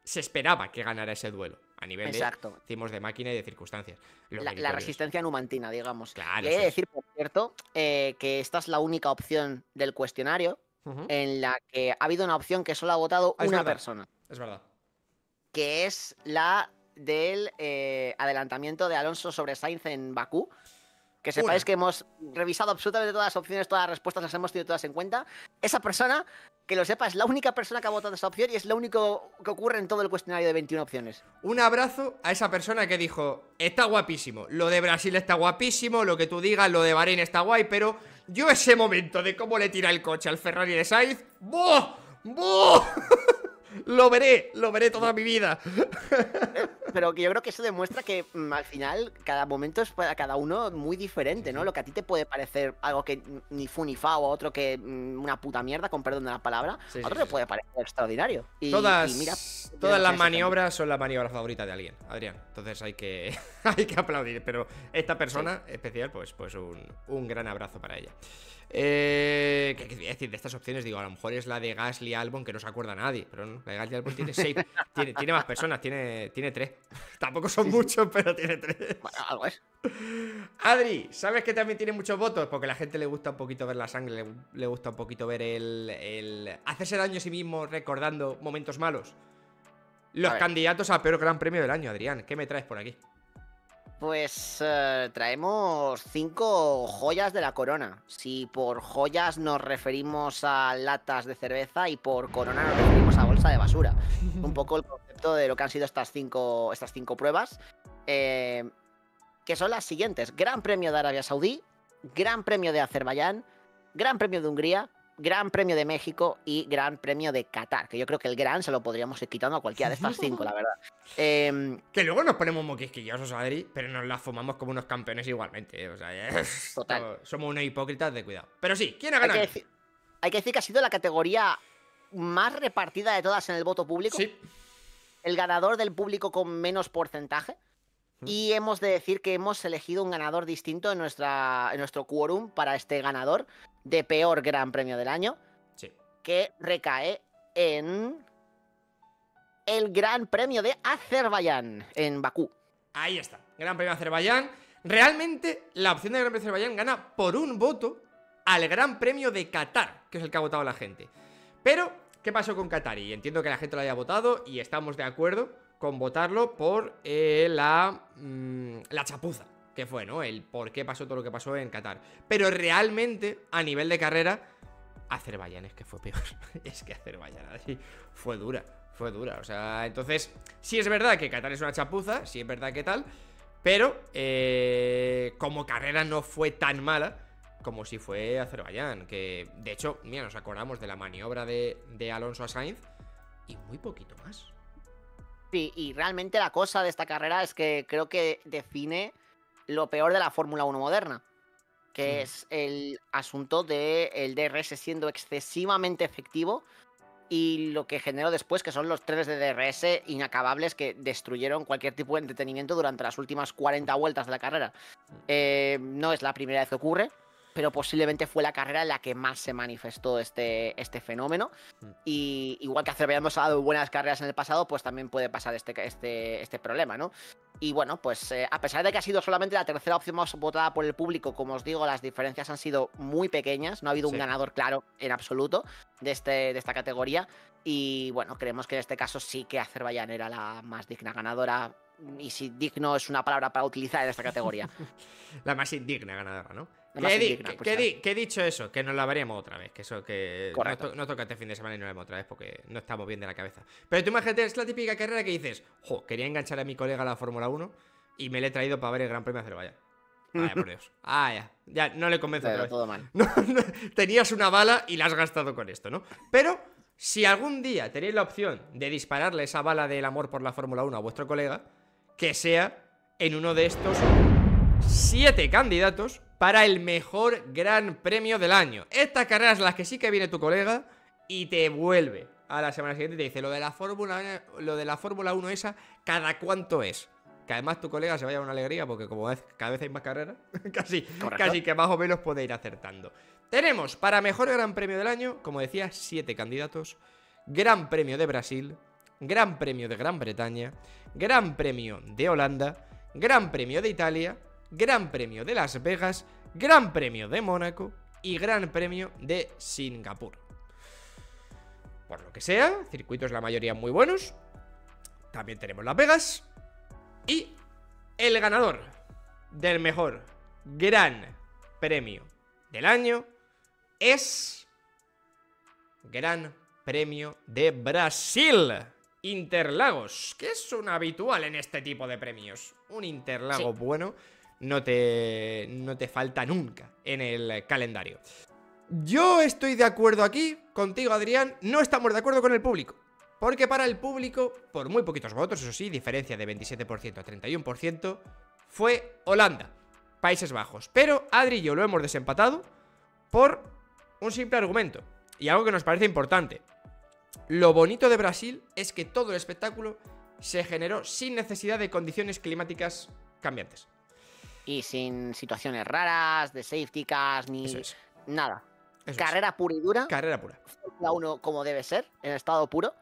se esperaba que ganara ese duelo. A nivel Exacto. de máquina y de circunstancias. La resistencia numantina, digamos. Claro, Le he de decir, por cierto, que esta es la única opción del cuestionario en la que ha habido una opción que solo ha votado una persona. Es verdad. Que es la del adelantamiento de Alonso sobre Sainz en Bakú. Que sepáis que hemos revisado absolutamente todas las opciones, todas las respuestas las hemos tenido todas en cuenta. Esa persona, que lo sepa, es la única persona que ha votado esa opción y es lo único que ocurre en todo el cuestionario de 21 opciones. Un abrazo a esa persona que dijo, está guapísimo, lo de Brasil está guapísimo, lo que tú digas, lo de Bahrein está guay, pero yo ese momento de cómo le tira el coche al Ferrari de Sainz, ¡buah! ¡buah! Lo veré toda mi vida. Pero que yo creo que eso demuestra que al final cada momento es para cada uno muy diferente, ¿no? Lo que a ti te puede parecer algo que ni fu ni fa, o a otro que una puta mierda, con perdón de la palabra, a otro le puede parecer extraordinario. Todas las maniobras son la maniobra favorita de alguien, Adrián. Entonces hay que aplaudir. Pero esta persona especial, pues un gran abrazo para ella. ¿Qué quería decir de estas opciones? Digo, a lo mejor es la de Gasly Albon, que no se acuerda nadie. Pero no, la de Gasly Albon tiene 6. tiene más personas, tiene 3. Tampoco son muchos, pero tiene 3. Bueno, algo es. Adri, ¿sabes que también tiene muchos votos? Porque a la gente le gusta un poquito ver la sangre, le gusta un poquito ver el hacerse daño a sí mismo recordando momentos malos. Los candidatos al peor gran premio del año, Adrián. ¿Qué me traes por aquí? Pues traemos 5 joyas de la corona. Si por joyas nos referimos a latas de cerveza y por corona nos referimos a bolsa de basura. Un poco el concepto de lo que han sido estas cinco pruebas. Que son las siguientes: Gran Premio de Arabia Saudí, Gran Premio de Azerbaiyán, Gran Premio de Hungría, Gran Premio de México y Gran Premio de Qatar. Que yo creo que el gran se lo podríamos ir quitando a cualquiera de estas 5, la verdad. Que luego nos ponemos muy quisquillosos, Adri, pero nos las fumamos como unos campeones igualmente. O sea, total. Somos unos hipócritas de cuidado. Pero sí, ¿quién ha ganado? Hay que decir que ha sido la categoría más repartida de todas en el voto público. Sí. El ganador del público con menos porcentaje. Y hemos de decir que hemos elegido un ganador distinto en nuestro quórum para este ganador de peor Gran Premio del año. Sí. Que recae en el Gran Premio de Azerbaiyán, en Bakú. Ahí está, Gran Premio de Azerbaiyán. Realmente la opción del Gran Premio de Azerbaiyán gana por un voto al Gran Premio de Qatar, que es el que ha votado la gente. Pero, ¿qué pasó con Qatar? Y entiendo que la gente lo haya votado y estamos de acuerdo con votarlo por la chapuza que fue, ¿no? El por qué pasó todo lo que pasó en Qatar. Pero realmente, a nivel de carrera, Azerbaiyán es que fue peor. Es que Azerbaiyán así fue dura. O sea, entonces, sí es verdad que Qatar es una chapuza, sí es verdad que tal, pero como carrera no fue tan mala como si fue Azerbaiyán. Que, de hecho, mira, nos acordamos de la maniobra de Alonso a Sainz y muy poquito más. Sí, y realmente la cosa de esta carrera es que creo que define lo peor de la Fórmula 1 moderna, que es el asunto del DRS siendo excesivamente efectivo y lo que generó después, que son los trenes de DRS inacabables que destruyeron cualquier tipo de entretenimiento durante las últimas 40 vueltas de la carrera. No es la primera vez que ocurre, pero posiblemente fue la carrera en la que más se manifestó este fenómeno. Y igual que Azerbaiyán nos ha dado buenas carreras en el pasado, pues también puede pasar este problema, ¿no? Y bueno, pues a pesar de que ha sido solamente la tercera opción más votada por el público, como os digo, las diferencias han sido muy pequeñas, no ha habido un ganador claro en absoluto de esta categoría. Y bueno, creemos que en este caso sí que Azerbaiyán era la más digna ganadora. Y si digno es una palabra para utilizar en esta categoría. La más indigna ganadora, ¿no? Que he dicho eso, que nos la veremos otra vez. Que eso que no toca este fin de semana y nos la veremos otra vez porque no estamos bien de la cabeza. Pero tú imagínate, es la típica carrera que dices: jo, quería enganchar a mi colega a la Fórmula 1 y me le he traído para ver el Gran Premio de Azerbaiyán. Vaya, por Dios. Ya, no le convenzo otra vez. Todo mal. No, tenías una bala y la has gastado con esto, ¿no? Pero si algún día tenéis la opción de dispararle esa bala del amor por la Fórmula 1 a vuestro colega, que sea en uno de estos 7 candidatos para el mejor Gran Premio del año. Estas carreras en las que sí que viene tu colega y te vuelve a la semana siguiente y te dice: lo de la Fórmula 1 esa, ¿cada cuánto es? Que además tu colega se vaya a una alegría porque como cada vez hay más carreras, casi que más o menos puede ir acertando. Tenemos para mejor Gran Premio del año, como decía, 7 candidatos: Gran Premio de Brasil, Gran Premio de Gran Bretaña, Gran Premio de Holanda, Gran Premio de Italia, Gran Premio de Las Vegas, Gran Premio de Mónaco y Gran Premio de Singapur. Por lo que sea, circuitos la mayoría muy buenos. También tenemos Las Vegas. Y el ganador del mejor Gran Premio del año es Gran Premio de Brasil, Interlagos, que es un habitual en este tipo de premios. Un Interlagos bueno no te falta nunca en el calendario. Yo estoy de acuerdo aquí contigo, Adrián. No estamos de acuerdo con el público, porque para el público, por muy poquitos votos, eso sí, diferencia de 27% a 31%, fue Holanda, Países Bajos. Pero Adri y yo lo hemos desempatado por un simple argumento y algo que nos parece importante. Lo bonito de Brasil es que todo el espectáculo se generó sin necesidad de condiciones climáticas cambiantes. Y sin situaciones raras, de safety cars, ni nada. Carrera pura y dura. Carrera pura. Fórmula 1 como debe ser, en estado puro.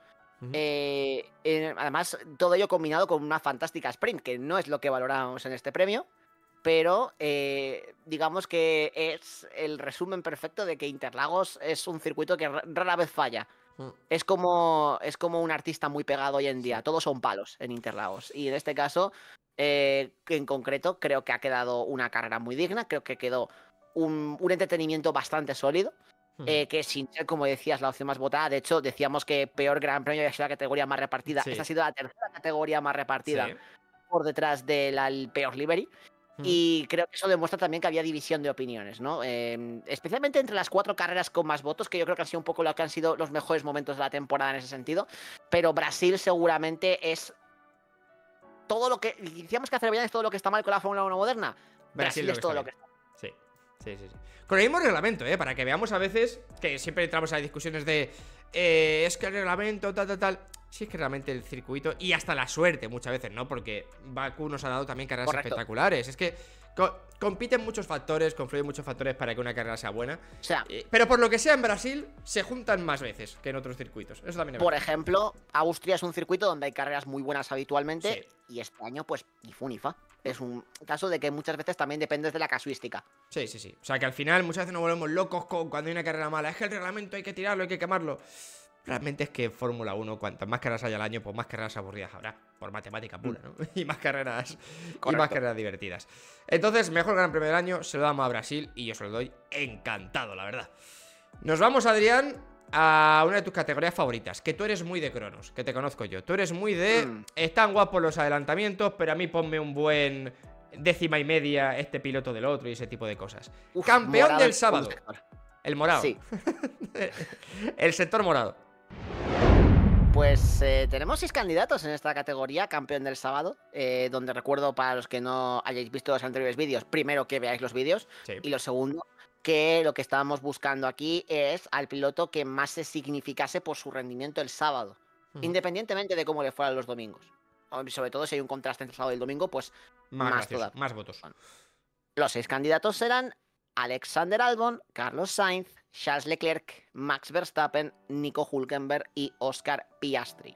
Además, todo ello combinado con una fantástica sprint, que no es lo que valoramos en este premio, pero digamos que es el resumen perfecto de que Interlagos es un circuito que rara vez falla. Es como un artista muy pegado hoy en día. Todos son palos en Interlagos. Y en este caso, en concreto, creo que ha quedado una carrera muy digna. Creo que quedó un entretenimiento bastante sólido. Que sin ser, como decías, la opción más votada. De hecho, decíamos que peor Gran Premio había sido la categoría más repartida. Esta ha sido la tercera categoría más repartida, por detrás del peor livery. Y creo que eso demuestra también que había división de opiniones, ¿no? Especialmente entre las 4 carreras con más votos, que yo creo que han sido un poco lo que han sido los mejores momentos de la temporada en ese sentido. Pero Brasil seguramente es todo lo que... Decíamos que Azerbaiyán es todo lo que está mal con la Fórmula 1 moderna. Brasil es todo lo que está mal. Sí. Con el mismo reglamento, para que veamos a veces que siempre entramos a discusiones de es que el reglamento, tal. Sí, es que realmente el circuito y hasta la suerte muchas veces, ¿no? Porque Bakú nos ha dado también carreras espectaculares. Es que compiten muchos factores, confluyen muchos factores para que una carrera sea buena. O sea, pero por lo que sea, en Brasil se juntan más veces que en otros circuitos. Eso también es por ejemplo, Austria es un circuito donde hay carreras muy buenas habitualmente. Y este año, pues, ni fu ni fa. Es un caso de que muchas veces también dependes de la casuística. Sí. O sea, que al final muchas veces nos volvemos locos cuando hay una carrera mala. Es que el reglamento hay que tirarlo, hay que quemarlo. Realmente es que Fórmula 1, cuantas más carreras haya al año, pues más carreras aburridas habrá. Por matemática pura, ¿no? Y más carreras divertidas. Entonces, mejor Gran Premio del año se lo damos a Brasil y yo se lo doy encantado, la verdad. Nos vamos, Adrián, a una de tus categorías favoritas, que tú eres muy de cronos, que te conozco yo. Tú eres muy de... Están guapos los adelantamientos, pero a mí ponme un buen 10ª este piloto del otro y ese tipo de cosas. Campeón del sábado. El morado. Sí. El sector morado. Pues tenemos 6 candidatos en esta categoría, campeón del sábado, donde recuerdo, para los que no hayáis visto los anteriores vídeos, primero que veáis los vídeos, y lo segundo, que lo que estábamos buscando aquí es al piloto que más se significase por su rendimiento el sábado, independientemente de cómo le fueran los domingos. Sobre todo si hay un contraste entre el sábado y el domingo, pues más votos. Bueno, los 6 candidatos serán Alexander Albon, Carlos Sainz, Charles Leclerc, Max Verstappen, Nico Hülkenberg y Oscar Piastri.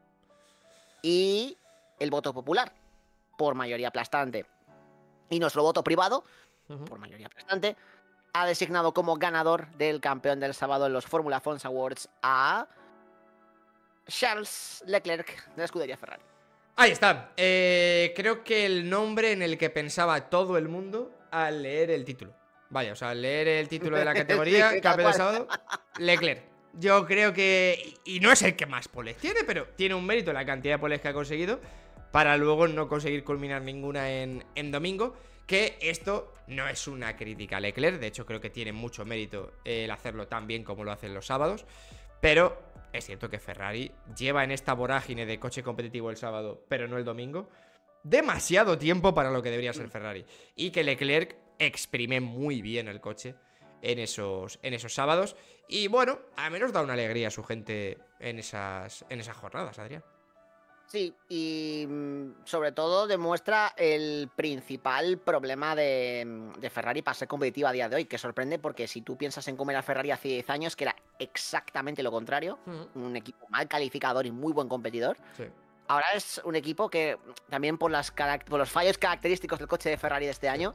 Y el voto popular, por mayoría aplastante, y nuestro voto privado, por mayoría aplastante, ha designado como ganador del campeón del sábado en los Formula Fons Awards a Charles Leclerc de la escudería Ferrari. Ahí está. Creo que el nombre en el que pensaba todo el mundo al leer el título. Vaya, o sea, al leer el título de la categoría, campeón del sábado, Leclerc. Yo creo que... Y no es el que más poles tiene, pero tiene un mérito la cantidad de poles que ha conseguido para luego no conseguir culminar ninguna en domingo. Que esto no es una crítica a Leclerc. De hecho, creo que tiene mucho mérito el hacerlo tan bien como lo hacen los sábados. Pero es cierto que Ferrari lleva en esta vorágine de coche competitivo el sábado, pero no el domingo, demasiado tiempo para lo que debería ser Ferrari. Y que Leclerc exprime muy bien el coche en esos sábados. Y bueno, al menos da una alegría a su gente en esas jornadas, Adrián. Sí, y sobre todo demuestra el principal problema de Ferrari para ser competitiva a día de hoy, que sorprende porque si tú piensas en cómo era Ferrari hace 10 años, que era exactamente lo contrario. Un equipo mal calificador y muy buen competidor. Sí. Ahora es un equipo que, también por los fallos característicos del coche de Ferrari de este año,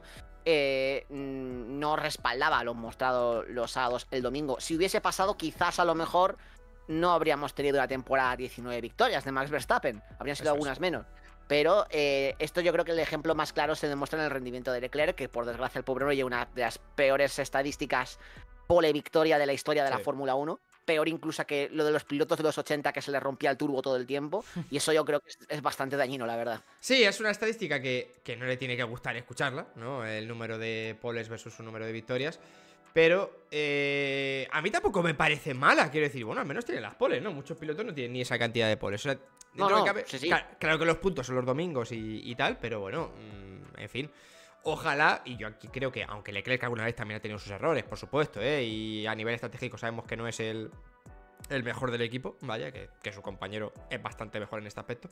no respaldaba lo mostrado los sábados, el domingo. Si hubiese pasado, quizás a lo mejor no habríamos tenido una temporada 19 victorias de Max Verstappen. Habrían sido algunas menos. Pero esto yo creo que el ejemplo más claro se demuestra en el rendimiento de Leclerc, que por desgracia el pobre hombre lleva una de las peores estadísticas pole victoria de la historia de la Fórmula 1. Peor incluso que lo de los pilotos de los 80, que se les rompía el turbo todo el tiempo. Y eso yo creo que es bastante dañino, la verdad. Sí, es una estadística que no le tiene que gustar escucharla, ¿no? El número de poles versus su número de victorias. Pero a mí tampoco me parece mala. Quiero decir, bueno, al menos tiene las poles, ¿no? Muchos pilotos no tienen ni esa cantidad de poles. O sea, sí. Claro que los puntos son los domingos y tal, pero bueno, en fin. Ojalá, y yo aquí creo que, aunque Leclerc alguna vez también ha tenido sus errores, por supuesto, y a nivel estratégico sabemos que no es el mejor del equipo, vaya, que su compañero es bastante mejor en este aspecto.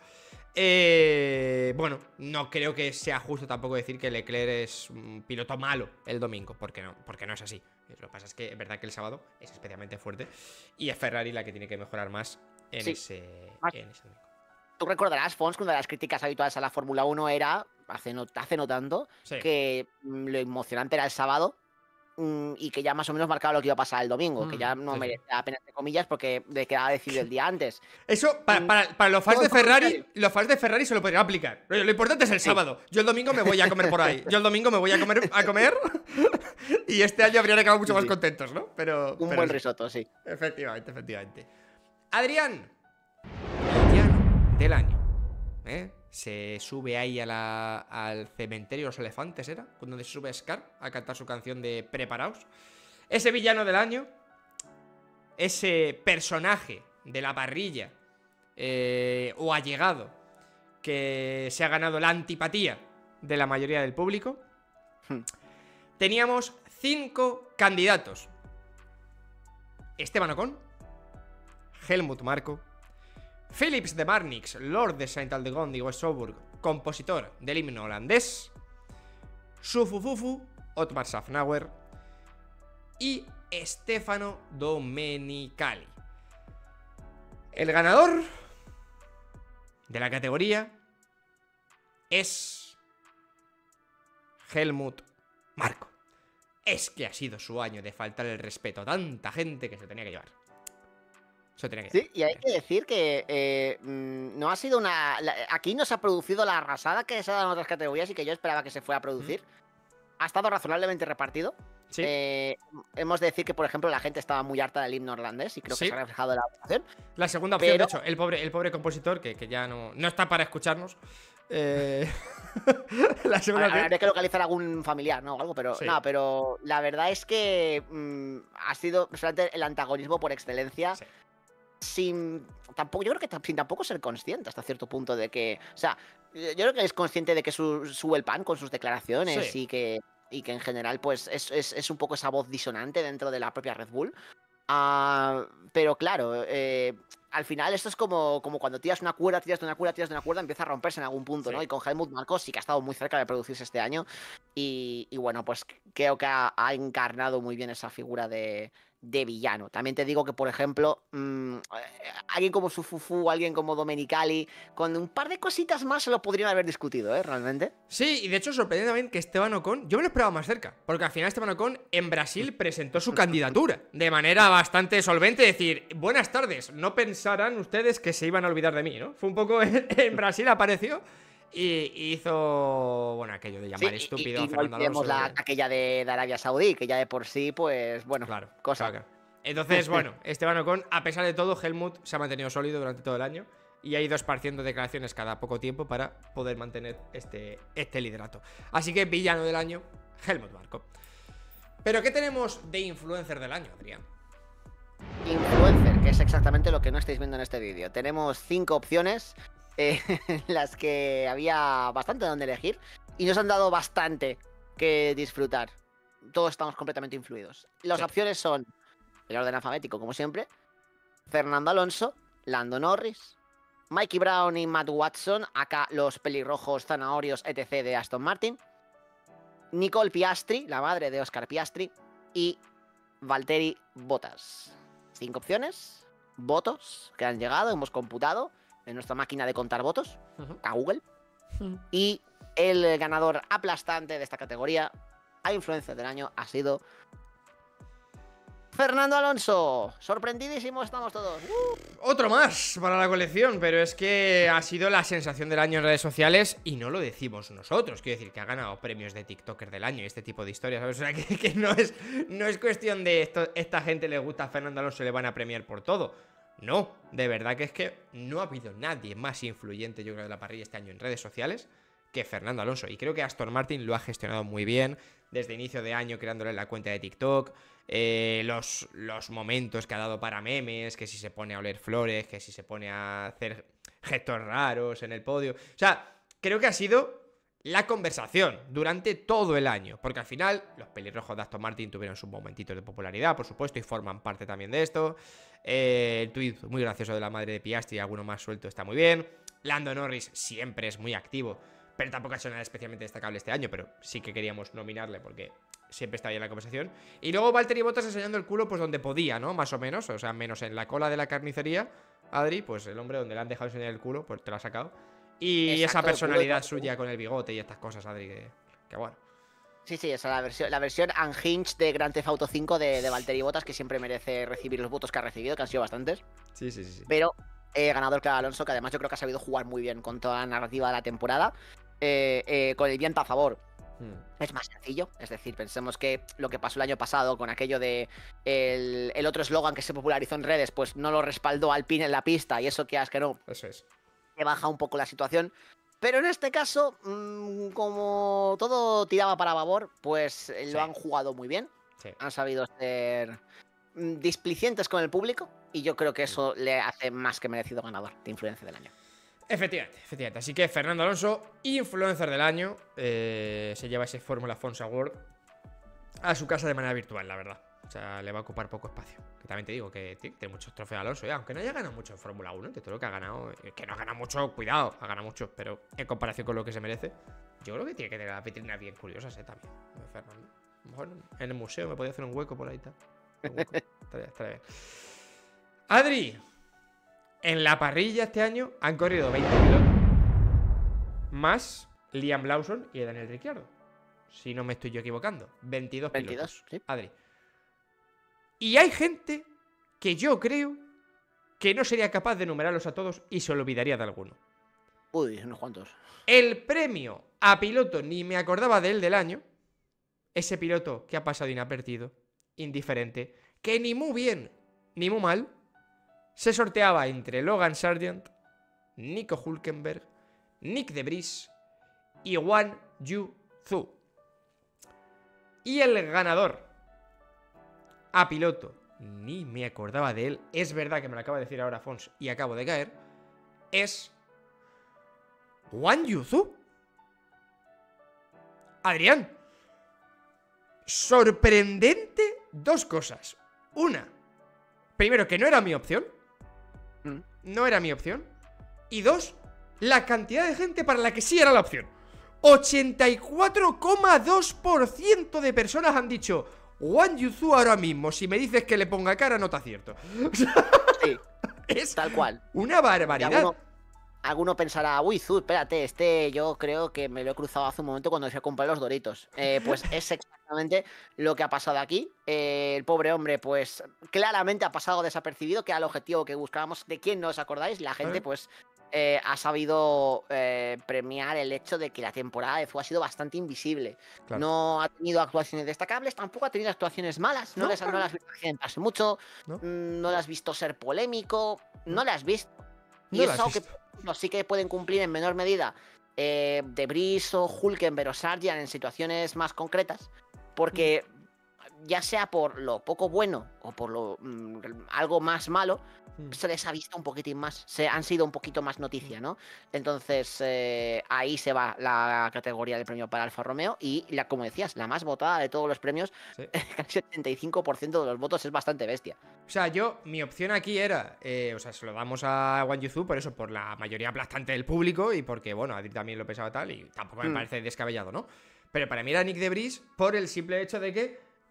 Bueno, no creo que sea justo tampoco decir que Leclerc es un piloto malo el domingo, porque no es así. Lo que pasa es que es verdad que el sábado es especialmente fuerte y es Ferrari la que tiene que mejorar más en ese domingo. Tú recordarás, Fons, que una de las críticas habituales a la Fórmula 1 era, hace no tanto, que lo emocionante era el sábado, y que ya más o menos marcaba lo que iba a pasar el domingo, que ya no merecía la pena, entre comillas, porque quedaba decidido el día antes. Eso, para los fans de Ferrari, se lo podrían aplicar. Lo importante es el sábado. Yo el domingo me voy a comer por ahí. Yo el domingo me voy a comer y este año habrían acabado mucho más contentos, ¿no? Pero buen risotto, sí. Efectivamente. Adrián, el llano del año, se sube ahí al cementerio de los elefantes, ¿era? Donde se sube Scar a cantar su canción de Preparaos. Ese villano del año, ese personaje de la parrilla o allegado que se ha ganado la antipatía de la mayoría del público. Teníamos 5 candidatos: Esteban Ocon, Helmut Marko, Philips de Marnix, Lord de Saint-Aldegonde y Westoburg, compositor del himno holandés, Sufufufu, Otmar Safnauer y Stefano Domenicali. El ganador de la categoría es Helmut Marko. Es que ha sido su año de faltar el respeto a tanta gente que se tenía que llevar. Sí, y hay que decir que no ha sido aquí no se ha producido la arrasada que se ha dado en otras categorías y que yo esperaba que se fuera a producir. Ha estado razonablemente repartido. Sí. Hemos de decir que, por ejemplo, la gente estaba muy harta del himno holandés y creo que se ha reflejado en la votación. La segunda opción, de hecho, el pobre compositor, que ya no está para escucharnos. La segunda opción. Habría que localizar algún familiar, ¿no? O algo, pero no, pero la verdad es que ha sido solamente el antagonismo por excelencia. Sin tampoco ser consciente hasta cierto punto de que, o sea, yo creo que es consciente de que sube el pan con sus declaraciones y que en general pues es un poco esa voz disonante dentro de la propia Red Bull. Pero claro, al final esto es como cuando tiras de una cuerda, empieza a romperse en algún punto, ¿no? Y con Helmut Marko sí que ha estado muy cerca de producirse este año y bueno, pues creo que ha encarnado muy bien esa figura de villano. También te digo que, por ejemplo, alguien como Sufufu, alguien como Domenicali, con un par de cositas más se lo podrían haber discutido, realmente. Sí, y de hecho sorprende también que Esteban Ocon, yo me lo esperaba más cerca, porque al final Esteban Ocon en Brasil presentó su candidatura de manera bastante solvente, decir, buenas tardes, no pensarán ustedes que se iban a olvidar de mí, ¿no? Fue un poco en Brasil, apareció y hizo, bueno, aquello de llamar estúpido a Fernando Alonso. Aquella de Arabia Saudí, que ya de por sí, pues, bueno, claro. Entonces, bueno, Esteban Ocon, a pesar de todo, Helmut se ha mantenido sólido durante todo el año y ha ido esparciendo declaraciones cada poco tiempo para poder mantener este liderato. Así que villano del año, Helmut Marko. ¿Pero qué tenemos de influencer del año, Adrián? Influencer, que es exactamente lo que no estáis viendo en este vídeo. Tenemos 5 opciones en las que había bastante donde elegir y nos han dado bastante que disfrutar. Todos estamos completamente influidos. Las opciones son el orden alfabético, como siempre: Fernando Alonso, Lando Norris, Mikey Brown y Matt Watson, acá los pelirrojos zanahorios etc. de Aston Martin, Nicole Piastri, la madre de Oscar Piastri, y Valtteri Bottas. 5 opciones, votos que han llegado, hemos computado en nuestra máquina de contar votos, a Google. Y el ganador aplastante de esta categoría a influencer del año ha sido Fernando Alonso. Sorprendidísimos estamos todos. Otro más para la colección, pero es que ha sido la sensación del año en redes sociales y no lo decimos nosotros. Quiero decir que ha ganado premios de TikToker del año y este tipo de historias, ¿sabes? O sea, que no es cuestión de esta gente le gusta a Fernando Alonso y le van a premiar por todo. No, de verdad que es que no ha habido nadie más influyente, yo creo, de la parrilla este año en redes sociales que Fernando Alonso. Y creo que Aston Martin lo ha gestionado muy bien desde inicio de año, creándole la cuenta de TikTok, los momentos que ha dado para memes, que si se pone a oler flores, que si se pone a hacer gestos raros en el podio. O sea, creo que ha sido la conversación durante todo el año, porque al final los pelirrojos de Aston Martin tuvieron sus momentitos de popularidad, por supuesto, y forman parte también de esto. El tuit muy gracioso de la madre de Piastri, alguno más suelto, está muy bien. Lando Norris siempre es muy activo, pero tampoco ha sido nada especialmente destacable este año, pero sí que queríamos nominarle porque siempre está ahí en la conversación. Y luego Valtteri Bottas enseñando el culo pues donde podía, ¿no? Más o menos, o sea, menos en la cola de la carnicería. Adri, pues el hombre donde le han dejado enseñar el culo, pues te lo ha sacado. Y exacto, esa personalidad suya con el bigote y estas cosas, Adri, que bueno. Sí, esa es la versión unhinged de Grand Theft Auto 5 de Valtteri Bottas, que siempre merece recibir los votos que ha recibido, que han sido bastantes. Sí. Pero ganador claro Alonso, que además yo creo que ha sabido jugar muy bien con toda la narrativa de la temporada, con el viento a favor. Es más sencillo, es decir, pensemos que lo que pasó el año pasado con aquello de el otro eslogan que se popularizó en redes, pues no lo respaldó Alpine en la pista, y eso que no. Eso es. Que baja un poco la situación. Pero en este caso, como todo tiraba para favor, pues lo han jugado muy bien. Sí. Han sabido ser displicentes con el público, y yo creo que eso le hace más que merecido ganador de influencer del año. Efectivamente. Así que Fernando Alonso, influencer del año, se lleva ese Fórmula Fons Award a su casa de manera virtual, la verdad. O sea, le va a ocupar poco espacio. Que también te digo que tiene muchos trofeos Alonso, aunque no haya ganado mucho en Fórmula 1, que todo lo que ha ganado, que no ha ganado mucho, cuidado, ha ganado mucho, pero en comparación con lo que se merece, yo creo que tiene que tener las vitrinas bien curiosas, también, Fernando. A lo mejor en el museo me podía hacer un hueco por ahí y tal. Estaría bien. Adri, en la parrilla este año han corrido 20 pilotos más Liam Lawson y Daniel Ricciardo, si no me estoy yo equivocando. 22 pilotos, sí. Adri. Y hay gente que yo creo que no sería capaz de enumerarlos a todos y se olvidaría de alguno. Uy, unos cuantos. El premio a piloto, ni me acordaba de él del año. Ese piloto que ha pasado inadvertido, indiferente, que ni muy bien ni muy mal, se sorteaba entre Logan Sargent, Nico Hülkenberg, Nick de Vries y Guan Yu Zhou. Y el ganador a piloto, ni me acordaba de él, es verdad que me lo acaba de decir ahora Fons y acabo de caer, es Guan Yu Zhou. Adrián, sorprendente dos cosas. Una, primero, que no era mi opción. No era mi opción. Y dos, la cantidad de gente para la que sí era la opción. 84,2% de personas han dicho Guan Yu Zhou ahora mismo. Si me dices que le ponga cara, no te acierto. Sí, es tal cual. Una barbaridad. Alguno pensará, uy, Zhou, espérate, yo creo que me lo he cruzado hace un momento cuando fui a comprar los Doritos. Pues es exactamente lo que ha pasado aquí. El pobre hombre, pues claramente ha pasado desapercibido, que era el objetivo que buscábamos. ¿De quién no os acordáis? La gente, pues, ha sabido premiar el hecho de que la temporada de Zhou ha sido bastante invisible. Claro. No ha tenido actuaciones destacables, tampoco ha tenido actuaciones malas. No las has visto accidentarse mucho, no las has visto ser polémico, no las has visto. Y eso que sí que pueden cumplir en menor medida De Vries o Hülkenberg o Sargent en situaciones más concretas, porque ya sea por lo poco bueno o por lo algo más malo, se les ha visto un poquitín más, han sido un poquito más noticia, ¿no? Entonces ahí se va la categoría del premio para Alfa Romeo y, como decías, la más votada de todos los premios, casi 75% de los votos, es bastante bestia. O sea, mi opción aquí era, o sea, se lo damos a Guan Yu Zhou por eso, por la mayoría aplastante del público y porque, bueno, Adri también lo pensaba tal y tampoco me parece descabellado, ¿no? Pero para mí era Nick de Vries por el simple hecho de que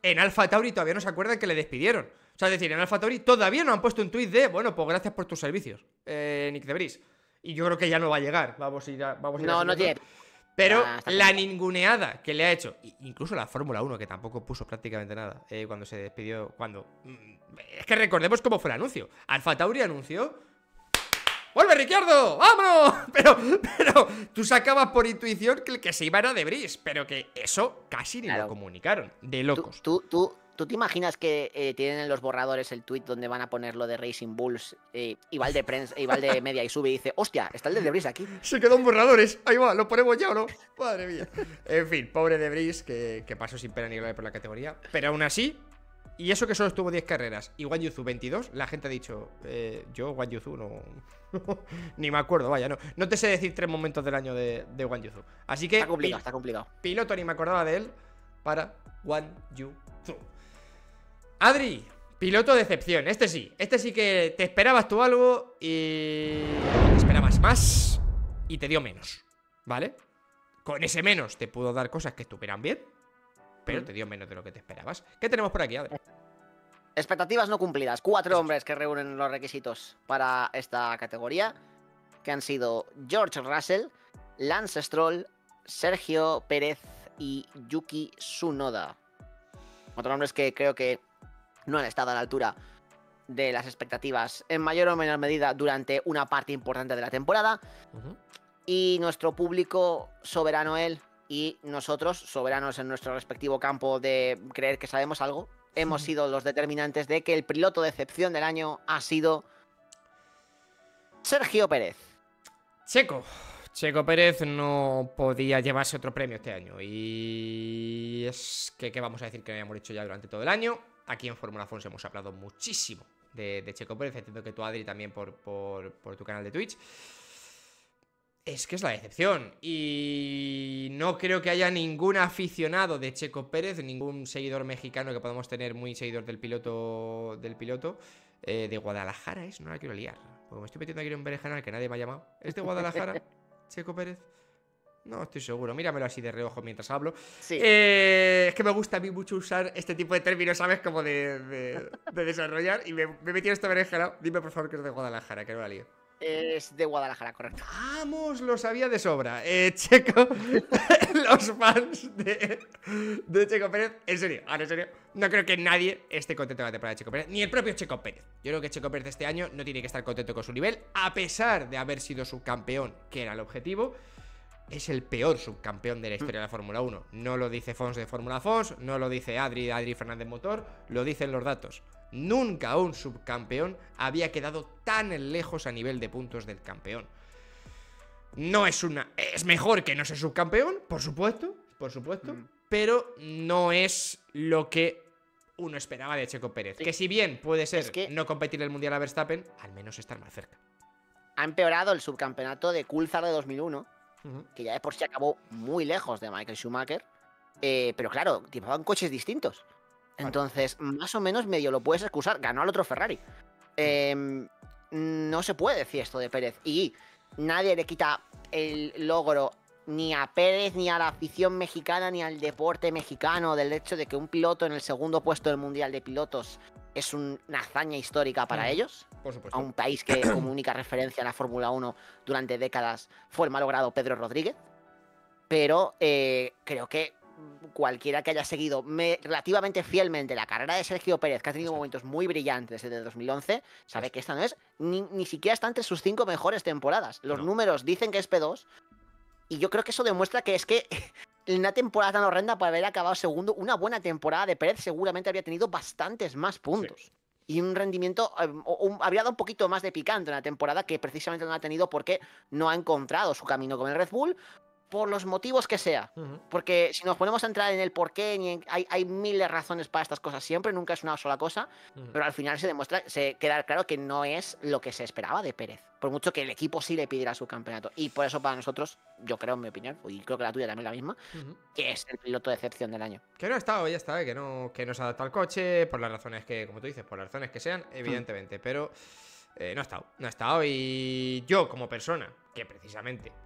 en AlphaTauri todavía no se acuerdan que le despidieron. O sea, es decir, en AlphaTauri todavía no han puesto un tuit de, bueno, pues gracias por tus servicios, Nick de Vries. Y yo creo que ya no va a llegar. Vamos a ir no tiene. Pero la ninguneada que le ha hecho, incluso la Fórmula 1, que tampoco puso prácticamente nada cuando se despidió. Es que recordemos cómo fue el anuncio. AlphaTauri anunció: ¡vuelve Ricciardo! ¡Vámonos! Pero tú sacabas por intuición que el que se iba era de Vries, pero que eso casi ni lo comunicaron. De locos. ¿Tú te imaginas que tienen en los borradores el tweet donde van a poner lo de Racing Bulls y va el de prensa, y va el de media y sube y dice, hostia, está el de Vries aquí? Se quedó en borradores. Ahí va, ¿lo ponemos ya o no? Madre mía. En fin, pobre de Vries, que pasó sin pena ni gloria por la categoría. Pero aún así, y eso que solo estuvo 10 carreras y Guan Yuzu 22, la gente ha dicho, yo Guan Yuzu no... ni me acuerdo, vaya, no te sé decir 3 momentos del año de Guan Yuzu. Así que... Está complicado. Piloto, ni me acordaba de él para Guan Yuzu. Adri, piloto de excepción. Este sí que te esperabas tú algo y te esperabas más y te dio menos, ¿vale? Con ese menos te pudo dar cosas que estuvieran bien, pero te dio menos de lo que te esperabas. ¿Qué tenemos por aquí, Adri? Expectativas no cumplidas. 4 hombres que reúnen los requisitos para esta categoría, que han sido George Russell, Lance Stroll, Sergio Pérez y Yuki Tsunoda. 4 hombres que creo que no han estado a la altura de las expectativas en mayor o menor medida durante una parte importante de la temporada. Y nuestro público, soberano él, y nosotros, soberanos en nuestro respectivo campo de creer que sabemos algo, hemos sido los determinantes de que el piloto de excepción del año ha sido Sergio Pérez. Checo Pérez no podía llevarse otro premio este año. Y es que, ¿qué vamos a decir que no hayamos hecho ya durante todo el año? Aquí en Fórmula Fons hemos hablado muchísimo de Checo Pérez. Entiendo que tú, Adri, también por tu canal de Twitch. Es que es la decepción. Y no creo que haya ningún aficionado de Checo Pérez, ningún seguidor mexicano que podamos tener muy seguidor del piloto. De Guadalajara no la quiero liar, porque me estoy metiendo aquí en un berenjenal que nadie me ha llamado. ¿Es de Guadalajara, Checo Pérez? No estoy seguro, míramelo así de reojo mientras hablo. Sí. Es que me gusta a mí mucho usar este tipo de términos, ¿sabes? Como de desarrollar. Y me he metido este berenjenal. Dime por favor que es de Guadalajara, que no la lío. Es de Guadalajara, correcto. Vamos, lo sabía de sobra. Checo, los fans de Checo Pérez, en serio, ahora en serio, no creo que nadie esté contento con la temporada de Checo Pérez, ni el propio Checo Pérez. Yo creo que Checo Pérez este año no tiene que estar contento con su nivel, a pesar de haber sido subcampeón, que era el objetivo. Es el peor subcampeón de la historia de la Fórmula 1. No lo dice Fons de Fórmula Fons, no lo dice Adri Fernández Motor, lo dicen los datos. Nunca un subcampeón había quedado tan lejos a nivel de puntos del campeón. No es una... Es mejor que no ser subcampeón, por supuesto, pero no es lo que uno esperaba de Checo Pérez. Que si bien puede ser no competir el Mundial a Verstappen, al menos estar más cerca. Ha empeorado el subcampeonato de Coulthard de 2001, que ya de por sí acabó muy lejos de Michael Schumacher, pero claro, llevaban coches distintos. Entonces, más o menos medio lo puedes excusar. Ganó al otro Ferrari. No se puede decir esto de Pérez. Y nadie le quita el logro ni a Pérez, ni a la afición mexicana, ni al deporte mexicano del hecho de que un piloto en el segundo puesto del Mundial de Pilotos es una hazaña histórica para ellos. Por supuesto. A un país que como única referencia a la Fórmula 1 durante décadas fue el malogrado Pedro Rodríguez. Pero creo que cualquiera que haya seguido relativamente fielmente la carrera de Sergio Pérez, que ha tenido momentos muy brillantes desde 2011, sabe que esta no es ni siquiera está entre sus 5 mejores temporadas. Los números dicen que es P2, y yo creo que eso demuestra que es que en una temporada tan horrenda, para haber acabado segundo, una buena temporada de Pérez seguramente habría tenido bastantes más puntos. Y un rendimiento, habría dado un poquito más de picante en la temporada, que precisamente no ha tenido porque no ha encontrado su camino con el Red Bull, por los motivos que sea. Porque si nos ponemos a entrar en el porqué, hay miles de razones para estas cosas siempre, nunca es una sola cosa, pero al final se queda claro que no es lo que se esperaba de Pérez, por mucho que el equipo sí le pidiera su campeonato. Y por eso para nosotros, yo creo, en mi opinión, y creo que la tuya también la misma, que es el piloto de excepción del año. Que no ha estado, ya está, que no se ha adaptado al coche, por las razones que, como tú dices, por las razones que sean, evidentemente, pero no ha estado. Y yo, como persona, que precisamente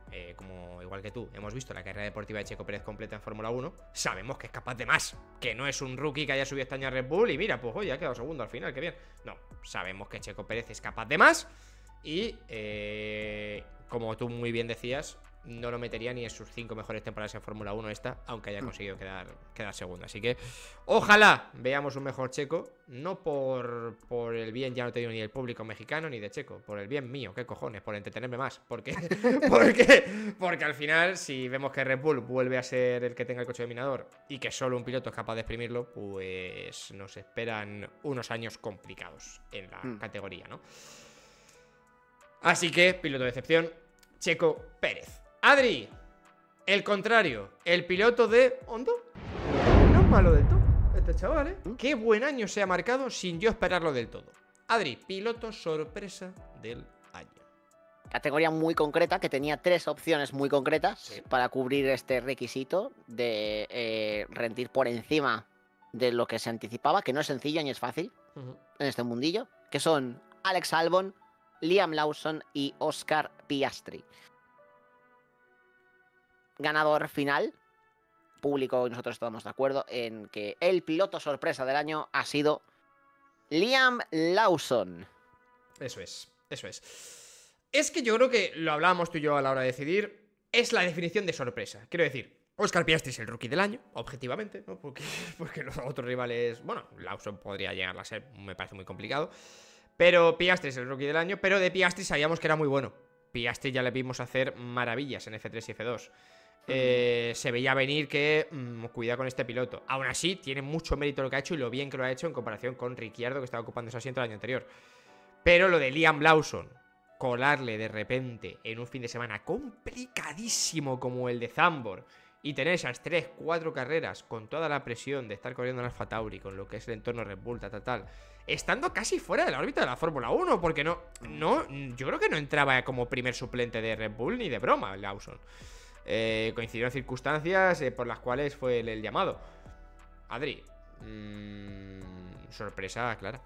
como igual que tú, hemos visto la carrera deportiva de Checo Pérez completa en Fórmula 1, sabemos que es capaz de más. Que no es un rookie que haya subido este año a Red Bull y mira, pues oye, ha quedado segundo al final, qué bien. No, sabemos que Checo Pérez es capaz de más y, como tú muy bien decías, no lo metería ni en sus 5 mejores temporadas en Fórmula 1 esta, aunque haya conseguido quedar segundo. Así que ojalá veamos un mejor Checo, no por el bien, ya no te digo ni del público mexicano ni de Checo, por el bien mío, qué cojones, por entretenerme más. Porque al final, si vemos que Red Bull vuelve a ser el que tenga el coche dominador y que solo un piloto es capaz de exprimirlo, pues nos esperan unos años complicados en la categoría, ¿no? Así que, piloto de excepción, Checo Pérez. Adri, el contrario, el piloto de Hondo. No es malo del todo este chaval, ¿eh? Qué buen año se ha marcado sin yo esperarlo del todo. Adri, piloto sorpresa del año. Categoría muy concreta, que tenía 3 opciones muy concretas para cubrir este requisito de rendir por encima de lo que se anticipaba, que no es sencillo ni es fácil en este mundillo, que son Alex Albon, Liam Lawson y Oscar Piastri. Ganador final, público y nosotros estamos de acuerdo en que el piloto sorpresa del año ha sido Liam Lawson. Eso es. Es que yo creo que lo hablábamos tú y yo a la hora de decidir, es la definición de sorpresa. Quiero decir, Oscar Piastri es el rookie del año, objetivamente, ¿no? Porque los otros rivales, bueno, Lawson podría llegar a ser, me parece muy complicado. Pero Piastri es el rookie del año, pero de Piastri sabíamos que era muy bueno. Piastri ya le vimos hacer maravillas en F3 y F2. Se veía venir que cuidado con este piloto. Aún así, tiene mucho mérito lo que ha hecho y lo bien que lo ha hecho en comparación con Ricciardo, que estaba ocupando ese asiento el año anterior. Pero lo de Liam Lawson, colarle de repente en un fin de semana complicadísimo como el de Zandvoort y tener esas 3-4 carreras con toda la presión de estar corriendo en Alfa Tauri, con lo que es el entorno Red Bull, tal, estando casi fuera de la órbita de la Fórmula 1, porque no, yo creo que no entraba como primer suplente de Red Bull ni de broma Lawson. Coincidieron circunstancias por las cuales fue el llamado. Adri, sorpresa clara.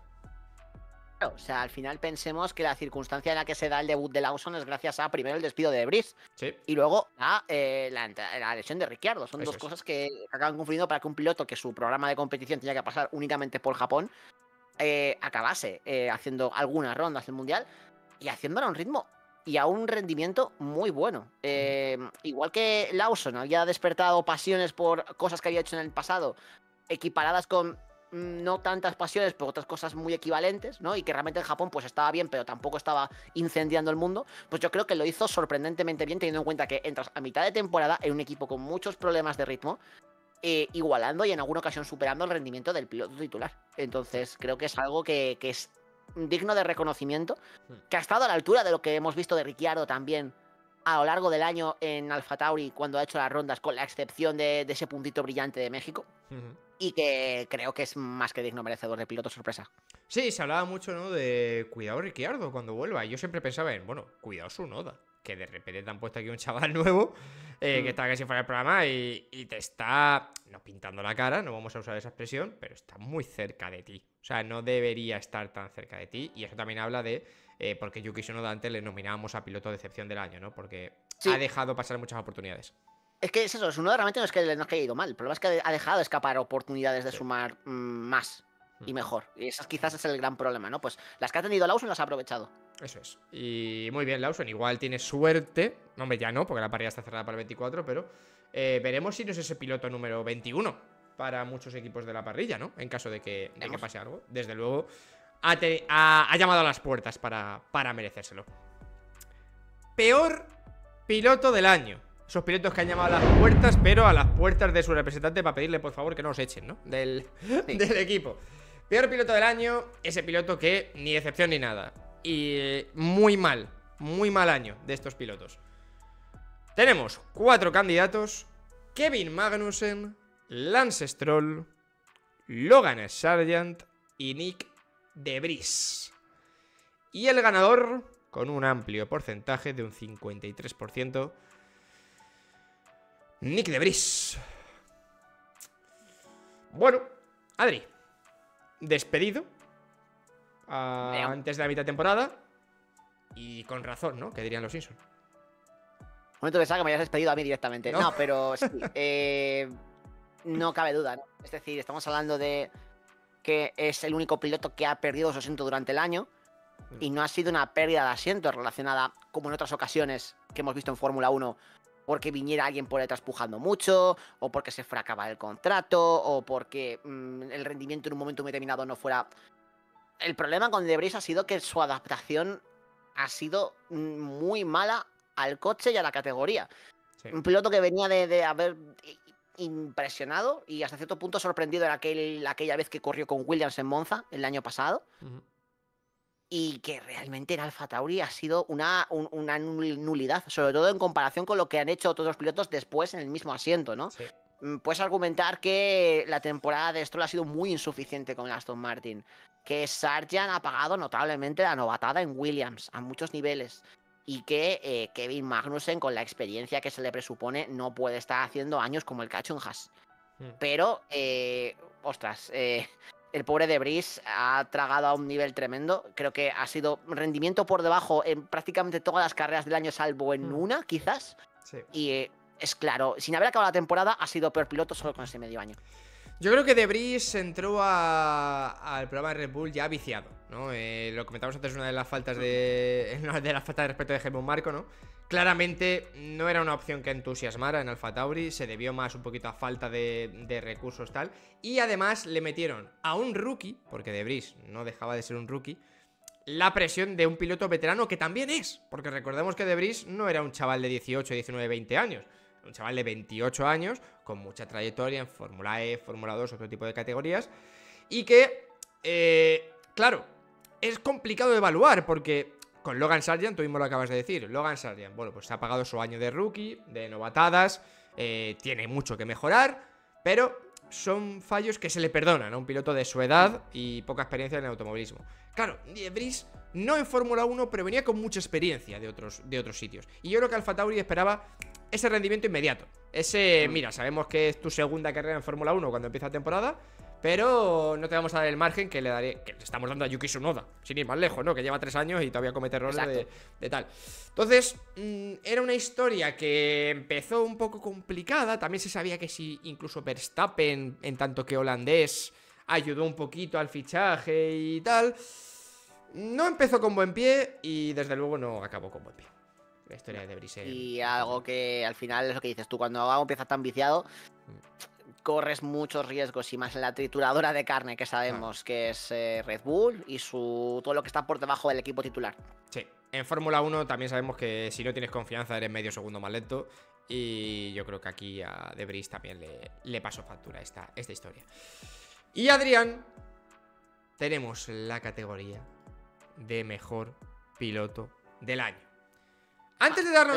O sea, al final pensemos que la circunstancia en la que se da el debut de Lawson es gracias a primero el despido de Debris y luego a la lesión de Ricciardo. Son dos cosas que acaban confluiendo para que un piloto que su programa de competición tenía que pasar únicamente por Japón acabase haciendo algunas rondas del Mundial y haciéndolo a un ritmo y a un rendimiento muy bueno. Igual que Lawson había despertado pasiones por cosas que había hecho en el pasado, equiparadas con no tantas pasiones, pero otras cosas muy equivalentes, ¿no? Y que realmente en Japón pues estaba bien, pero tampoco estaba incendiando el mundo, pues yo creo que lo hizo sorprendentemente bien, teniendo en cuenta que entras a mitad de temporada en un equipo con muchos problemas de ritmo, igualando y en alguna ocasión superando el rendimiento del piloto titular. Entonces creo que es algo que es digno de reconocimiento, que ha estado a la altura de lo que hemos visto de Ricciardo también a lo largo del año en Alfa Tauri cuando ha hecho las rondas, con la excepción de ese puntito brillante de México. Y que creo que es más que digno merecedor de piloto sorpresa. Sí, se hablaba mucho, ¿no? De cuidado Ricciardo cuando vuelva. Y yo siempre pensaba en, bueno, cuidado Tsunoda, que de repente te han puesto aquí un chaval nuevo que está casi fuera del programa y te está, no pintando la cara, no vamos a usar esa expresión, pero está muy cerca de ti. O sea, no debería estar tan cerca de ti. Y eso también habla de por qué Yuki Tsunoda antes le nominábamos a piloto de excepción del año, ¿no? Porque ha dejado pasar muchas oportunidades. Es que es eso, Tsunoda realmente no es que no haya ido mal. El problema es que ha dejado escapar oportunidades de sumar más y mejor. Y eso quizás es el gran problema, ¿no? Pues las que ha tenido Lawson las ha aprovechado. Eso es. Y muy bien, Lawson. Igual tiene suerte. Hombre, ya no, porque la parrilla está cerrada para el 24, pero veremos si no es ese piloto número 21 para muchos equipos de la parrilla, ¿no? En caso de que pase algo. Desde luego, ha llamado a las puertas para merecérselo. Peor piloto del año. Esos pilotos que han llamado a las puertas, pero a las puertas de su representante para pedirle, por favor, que no nos echen, ¿no? Del equipo. Peor piloto del año, ese piloto que ni decepción ni nada. Y muy mal año de estos pilotos. Tenemos 4 candidatos: Kevin Magnussen, Lance Stroll, Logan Sargent y Nick de Vries. Y el ganador, con un amplio porcentaje de un 53%, Nick de Vries. Bueno, Adri, despedido antes de la mitad de temporada. Y con razón, ¿no? Que dirían los Simpsons. momento pensaba que me habías despedido a mí directamente. No, pero sí, no cabe duda, ¿no? Es decir, estamos hablando de que es el único piloto que ha perdido su asiento durante el año y no ha sido una pérdida de asiento relacionada, como en otras ocasiones que hemos visto en Fórmula 1, porque viniera alguien por detrás pujando mucho, o porque se fuera a acabar el contrato, o porque el rendimiento en un momento determinado no fuera... El problema con De Vries ha sido que su adaptación ha sido muy mala al coche y a la categoría. Sí. Un piloto que venía de haber impresionado y hasta cierto punto sorprendido en aquella vez que corrió con Williams en Monza el año pasado. Y que realmente en AlphaTauri ha sido una nulidad, sobre todo en comparación con lo que han hecho otros los pilotos después en el mismo asiento, ¿no? Sí. Puedes argumentar que la temporada de Stroll ha sido muy insuficiente con Aston Martin, que Sargent ha pagado notablemente la novatada en Williams a muchos niveles y que Kevin Magnussen, con la experiencia que se le presupone, no puede estar haciendo años como el que ha hecho en Haas. Pero, el pobre De Vries ha tragado a un nivel tremendo. Creo que ha sido rendimiento por debajo en prácticamente todas las carreras del año, salvo en una, quizás. Sí. Y es claro, sin haber acabado la temporada, ha sido peor piloto solo con ese medio año. Yo creo que De Vries entró al programa de Red Bull ya viciado, ¿no? Lo comentamos antes, una de las faltas de respeto de Helmut Marko, ¿no? Claramente no era una opción que entusiasmara en AlphaTauri, se debió más un poquito a falta de recursos tal, y además le metieron a un rookie, porque De Vries no dejaba de ser un rookie, la presión de un piloto veterano que también es, porque recordemos que De Vries no era un chaval de 18, 19, 20 años, un chaval de 28 años, con mucha trayectoria en Fórmula E, Fórmula 2, otro tipo de categorías, y que, claro, es complicado de evaluar, porque con Logan Sargent, tú mismo lo acabas de decir, Logan Sargent, bueno, pues se ha pagado su año de rookie, de novatadas, tiene mucho que mejorar, pero son fallos que se le perdonan a un piloto de su edad y poca experiencia en el automovilismo. Claro, De Vries no en Fórmula 1, pero venía con mucha experiencia de otros sitios, y yo creo que AlphaTauri esperaba ese rendimiento inmediato. Mira, sabemos que es tu segunda carrera en Fórmula 1 cuando empieza la temporada, pero no te vamos a dar el margen que le estamos dando a Yuki Tsunoda, sin ir más lejos, ¿no? Que lleva 3 años y todavía comete errores de tal. Entonces, era una historia que empezó un poco complicada. También se sabía que si incluso Verstappen, en tanto que holandés, ayudó un poquito al fichaje y tal. No empezó con buen pie y desde luego no acabó con buen pie la historia de De Vries. Y algo que al final es lo que dices tú, cuando algo empieza tan viciado, corres muchos riesgos, y más en la trituradora de carne que sabemos que es Red Bull y todo lo que está por debajo del equipo titular. Sí, en Fórmula 1 también sabemos que si no tienes confianza eres medio segundo más lento, y yo creo que aquí a De Vries también le pasó factura esta historia. Y Adrián, tenemos la categoría de mejor piloto del año. Antes de darlo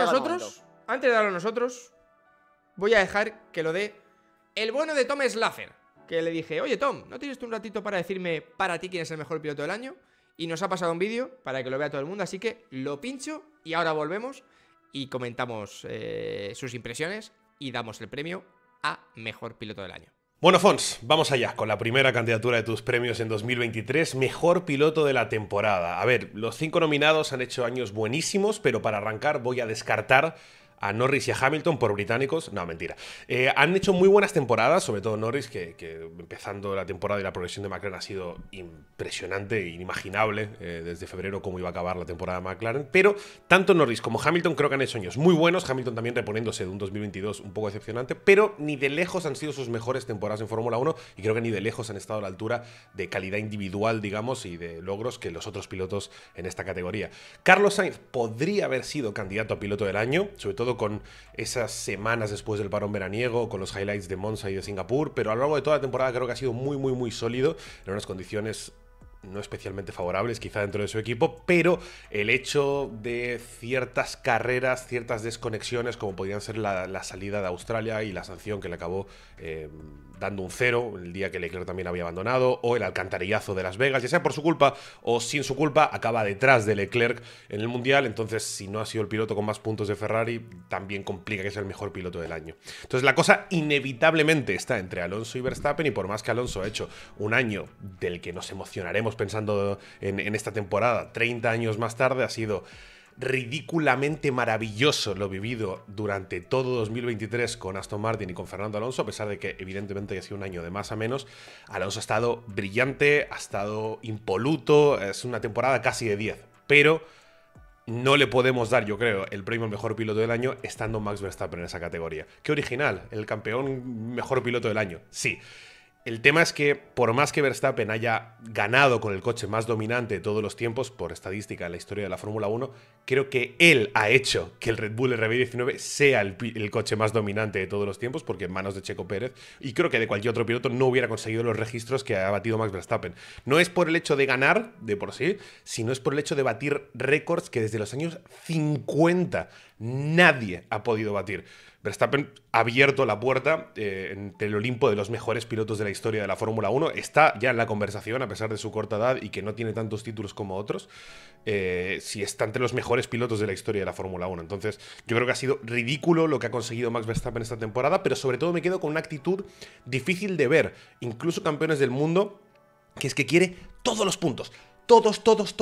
a nosotros, voy a dejar que lo dé el bueno de Tom Slaffer, que le dije, oye Tom, ¿no tienes tú un ratito para decirme para ti quién es el mejor piloto del año? Y nos ha pasado un vídeo para que lo vea todo el mundo, así que lo pincho y ahora volvemos y comentamos sus impresiones y damos el premio a mejor piloto del año. Bueno, Fons, vamos allá con la primera candidatura de tus premios en 2023, mejor piloto de la temporada. A ver, los 5 nominados han hecho años buenísimos, pero para arrancar voy a descartar a Norris y a Hamilton por británicos. No, mentira. Han hecho muy buenas temporadas, sobre todo Norris, que empezando la temporada y la progresión de McLaren ha sido impresionante e inimaginable desde febrero cómo iba a acabar la temporada de McLaren. Pero tanto Norris como Hamilton creo que han hecho años muy buenos. Hamilton también reponiéndose de un 2022 un poco decepcionante, pero ni de lejos han sido sus mejores temporadas en Fórmula 1 y creo que ni de lejos han estado a la altura de calidad individual, digamos, y de logros que los otros pilotos en esta categoría. Carlos Sainz podría haber sido candidato a piloto del año, sobre todo con esas semanas después del parón veraniego, con los highlights de Monza y de Singapur, pero a lo largo de toda la temporada creo que ha sido muy sólido, en unas condiciones no especialmente favorables quizá dentro de su equipo, pero el hecho de ciertas carreras, ciertas desconexiones, como podrían ser la salida de Australia y la sanción que le acabó dando un 0 el día que Leclerc también había abandonado, o el alcantarillazo de Las Vegas, ya sea por su culpa o sin su culpa, acaba detrás de Leclerc en el Mundial. Entonces, si no ha sido el piloto con más puntos de Ferrari, también complica que sea el mejor piloto del año. Entonces, la cosa inevitablemente está entre Alonso y Verstappen, y por más que Alonso ha hecho un año del que nos emocionaremos pensando en esta temporada, 30 años más tarde, ha sido ridículamente maravilloso lo vivido durante todo 2023 con Aston Martin y con Fernando Alonso, a pesar de que evidentemente ha sido un año de más a menos. Alonso ha estado brillante, ha estado impoluto, es una temporada casi de 10, pero no le podemos dar, yo creo, el premio al mejor piloto del año estando Max Verstappen en esa categoría. ¡Qué original! El campeón mejor piloto del año. Sí. El tema es que, por más que Verstappen haya ganado con el coche más dominante de todos los tiempos, por estadística en la historia de la Fórmula 1, creo que él ha hecho que el Red Bull RB19 sea el coche más dominante de todos los tiempos, porque en manos de Checo Pérez, y creo que de cualquier otro piloto no hubiera conseguido los registros que ha batido Max Verstappen. No es por el hecho de ganar, de por sí, sino es por el hecho de batir récords que desde los años 50 nadie ha podido batir. Verstappen ha abierto la puerta entre el Olimpo de los mejores pilotos de la historia de la Fórmula 1. Está ya en la conversación, a pesar de su corta edad y que no tiene tantos títulos como otros. Sí, está entre los mejores pilotos de la historia de la Fórmula 1. Entonces, yo creo que ha sido ridículo lo que ha conseguido Max Verstappen esta temporada, pero sobre todo me quedo con una actitud difícil de ver, incluso campeones del mundo, que es que quiere todos los puntos. Todos,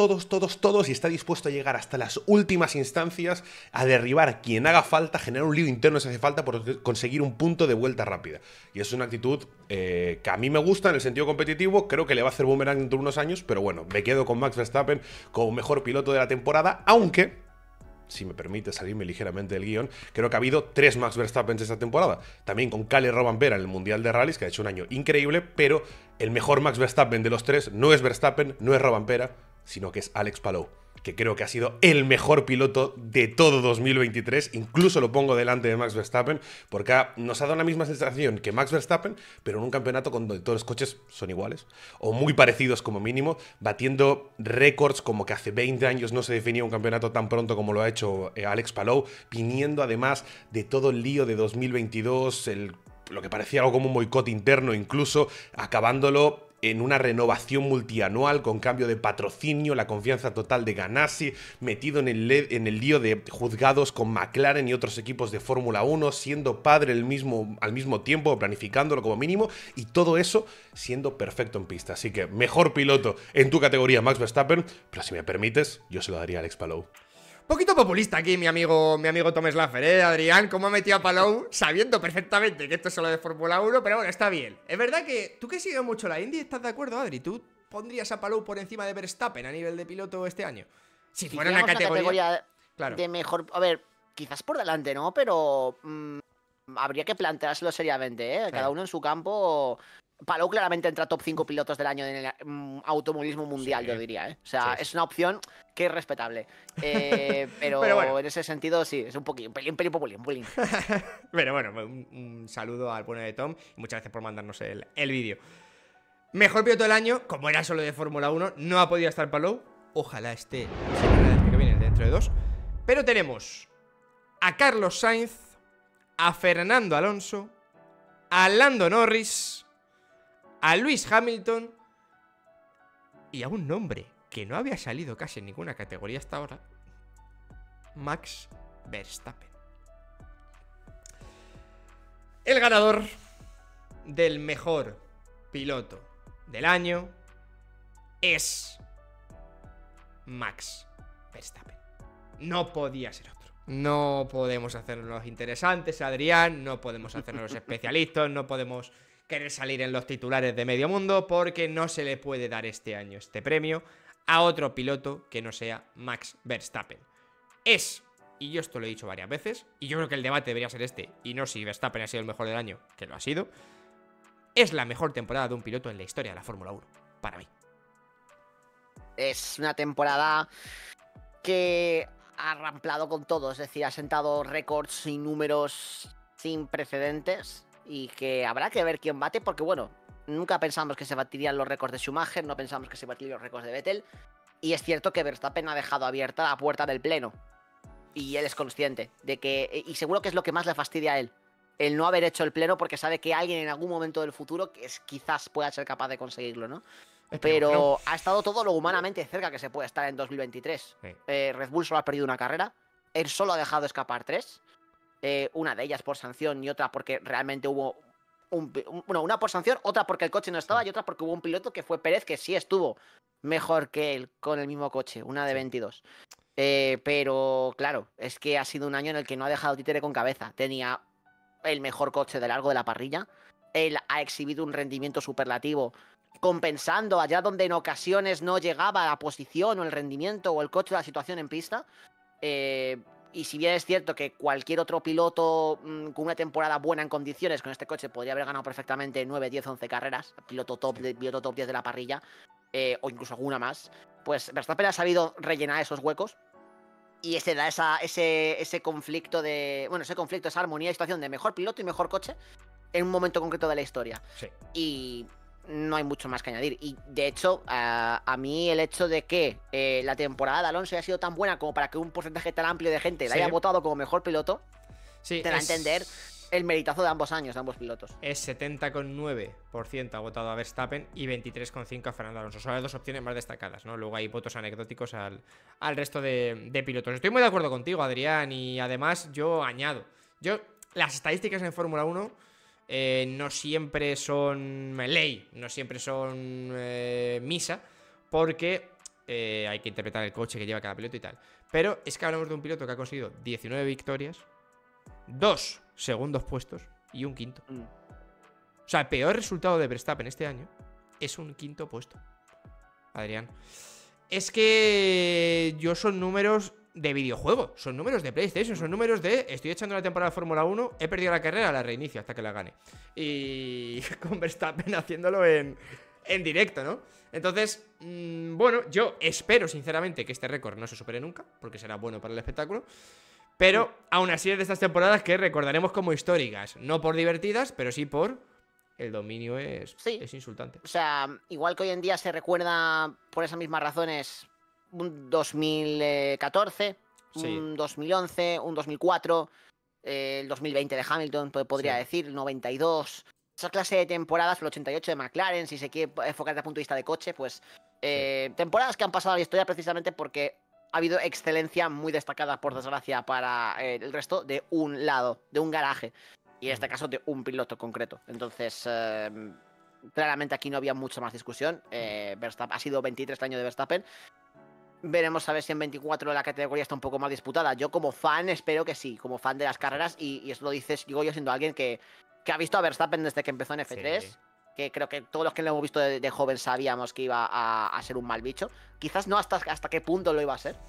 y está dispuesto a llegar hasta las últimas instancias, a derribar a quien haga falta, generar un lío interno si hace falta por conseguir un punto de vuelta rápida. Y es una actitud que a mí me gusta en el sentido competitivo, creo que le va a hacer boomerang dentro de unos años, pero bueno, me quedo con Max Verstappen como mejor piloto de la temporada, aunque, si me permite salirme ligeramente del guión, creo que ha habido 3 Max Verstappen esta temporada. También con Kalle Rovanpera en el Mundial de Rallys, que ha hecho un año increíble, pero el mejor Max Verstappen de los 3 no es Verstappen, no es Rovanpera, sino que es Alex Palou, que creo que ha sido el mejor piloto de todo 2023, incluso lo pongo delante de Max Verstappen, porque nos ha dado la misma sensación que Max Verstappen, pero en un campeonato donde todos los coches son iguales, o muy parecidos como mínimo, batiendo récords como que hace 20 años no se definía un campeonato tan pronto como lo ha hecho Alex Palou, viniendo además de todo el lío de 2022, lo que parecía algo como un boicot interno, incluso acabándolo en una renovación multianual con cambio de patrocinio, la confianza total de Ganassi, metido en el lío de juzgados con McLaren y otros equipos de Fórmula 1, siendo padre al mismo tiempo, planificándolo como mínimo, y todo eso siendo perfecto en pista. Así que mejor piloto en tu categoría, Max Verstappen, pero si me permites, yo se lo daría a Alex Palou. Poquito populista aquí mi amigo Tom Slaffer, Adrián, cómo ha metido a Palou sabiendo perfectamente que esto es solo de Fórmula 1, pero bueno, está bien. Es verdad que tú que sigues mucho la Indy, ¿estás de acuerdo, Adri? ¿Tú pondrías a Palou por encima de Verstappen a nivel de piloto este año? Si fuera una categoría claro, de mejor, a ver, quizás por delante, ¿no? Pero habría que planteárselo seriamente, ¿eh? Cada uno en su campo. Palou claramente entra top 5 pilotos del año en el automovilismo mundial, sí, yo diría, ¿eh? O sea, sí, es una opción que es respetable. Pero bueno, en ese sentido, sí, es un pelín populín. Pero bueno, un saludo al bueno de Tom y muchas gracias por mandarnos el vídeo. Mejor piloto del año, como era solo de Fórmula 1, no ha podido estar Palou. Ojalá esté que viene dentro de 2. Pero tenemos a Carlos Sainz, a Fernando Alonso, a Lando Norris, a Lewis Hamilton y a un nombre que no había salido casi en ninguna categoría hasta ahora, Max Verstappen. El ganador del mejor piloto del año es Max Verstappen. No podía ser otro. No podemos hacernos los interesantes, Adrián, no podemos hacernos los especialistas, no podemos querer salir en los titulares de medio mundo, porque no se le puede dar este año este premio a otro piloto que no sea Max Verstappen. Y yo esto lo he dicho varias veces, y yo creo que el debate debería ser este, y no si Verstappen ha sido el mejor del año, que lo ha sido, es la mejor temporada de un piloto en la historia de la Fórmula 1, para mí. Es una temporada que ha ramplado con todo, es decir, ha sentado récords y números sin precedentes, y que habrá que ver quién bate, porque bueno, nunca pensamos que se batirían los récords de Schumacher, no pensamos que se batirían los récords de Vettel, y es cierto que Verstappen ha dejado abierta la puerta del pleno, y él es consciente de que, y seguro que es lo que más le fastidia a él, el no haber hecho el pleno, porque sabe que alguien en algún momento del futuro quizás pueda ser capaz de conseguirlo, ¿no? Pero ha estado todo lo humanamente cerca que se puede estar en 2023. Sí. Red Bull solo ha perdido una carrera, él solo ha dejado escapar 3, una de ellas por sanción y otra porque realmente hubo una por sanción, otra porque el coche no estaba y otra porque hubo un piloto que fue Pérez, que sí estuvo mejor que él con el mismo coche, una de 22. Pero claro, es que ha sido un año en el que no ha dejado títere con cabeza. Tenía el mejor coche de largo de la parrilla. Él ha exhibido un rendimiento superlativo, compensando allá donde en ocasiones no llegaba la posición o el rendimiento o el coche o la situación en pista. Y si bien es cierto que cualquier otro piloto con una temporada buena en condiciones con este coche podría haber ganado perfectamente 9, 10, 11 carreras, piloto top 10 de la parrilla, o incluso alguna más, pues Verstappen ha sabido rellenar esos huecos. Y ese da ese conflicto de. Bueno, ese conflicto, esa armonía de situación de mejor piloto y mejor coche en un momento concreto de la historia. Sí. Y no hay mucho más que añadir. Y de hecho, a mí el hecho de que la temporada de Alonso haya sido tan buena como para que un porcentaje tan amplio de gente la haya votado como mejor piloto, te da a entender el meritazo de ambos años, de ambos pilotos. Es 70,9% ha votado a Verstappen y 23,5% a Fernando Alonso. Son las dos opciones más destacadas, ¿no? Luego hay votos anecdóticos al resto de pilotos. Estoy muy de acuerdo contigo, Adrián, y además yo añado. Las estadísticas en Fórmula 1 no siempre son ley, no siempre son misa, porque hay que interpretar el coche que lleva cada piloto y tal. Pero es que hablamos de un piloto que ha conseguido 19 victorias, 2 segundos puestos y un quinto. O sea, el peor resultado de Verstappen este año es un quinto puesto, Adrián. Es que son números de videojuego, son números de PlayStation, son números de estoy echando la temporada de Fórmula 1, he perdido la carrera, la reinicio hasta que la gane. Y con Verstappen haciéndolo en directo, ¿no? Entonces, bueno, yo espero sinceramente que este récord no se supere nunca, porque será bueno para el espectáculo. Pero aún así es de estas temporadas que recordaremos como históricas. No por divertidas, pero sí por el dominio es insultante. O sea, igual que hoy en día se recuerda por esas mismas razones un 2014, un 2011, un 2004, el 2020 de Hamilton, podría decir, el 92. Esa clase de temporadas, el 88 de McLaren, si se quiere enfocar desde el punto de vista de coche, pues temporadas que han pasado a la historia precisamente porque ha habido excelencia muy destacada, por desgracia, para el resto de un lado, de un garaje. Y en este caso de un piloto concreto. Entonces, claramente aquí no había mucha más discusión. Ha sido 23 el año de Verstappen. Veremos a ver si en 24 la categoría está un poco más disputada. Yo como fan espero que sí, como fan de las carreras. Y eso lo digo yo siendo alguien que ha visto a Verstappen desde que empezó en F3. Sí. Que creo que todos los que lo hemos visto de joven sabíamos que iba a ser un mal bicho. Quizás no hasta qué punto lo iba a ser.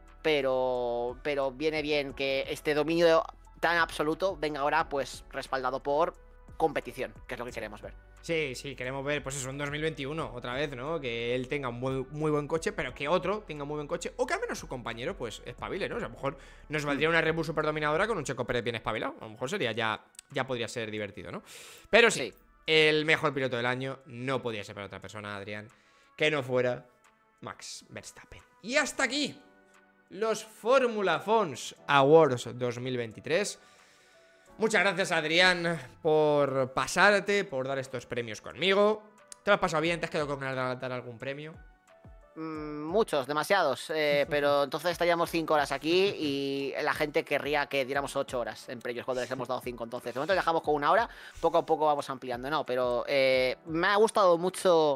Pero viene bien que este dominio tan absoluto venga ahora pues respaldado por competición, que es lo que queremos ver. Sí, queremos ver, pues eso, en 2021, otra vez, ¿no? Que él tenga un muy buen coche, pero que otro tenga un muy buen coche, o que al menos su compañero, pues, espabile, ¿no? O sea, a lo mejor nos valdría una Red Bull superdominadora con un Checo Pérez bien espabilado. A lo mejor sería ya podría ser divertido, ¿no? Pero sí, el mejor piloto del año no podía ser para otra persona, Adrián, que no fuera Max Verstappen. Y hasta aquí los Fórmula Fons Awards 2023. Muchas gracias, Adrián, por pasarte, por dar estos premios conmigo. ¿Te lo has pasado bien? ¿Te has quedado con ganas de dar algún premio? Muchos, demasiados. Pero entonces estaríamos 5 horas aquí y la gente querría que diéramos 8 horas en premios cuando les hemos dado 5. Entonces, de momento dejamos con 1 hora. Poco a poco vamos ampliando, ¿no? Pero me ha gustado mucho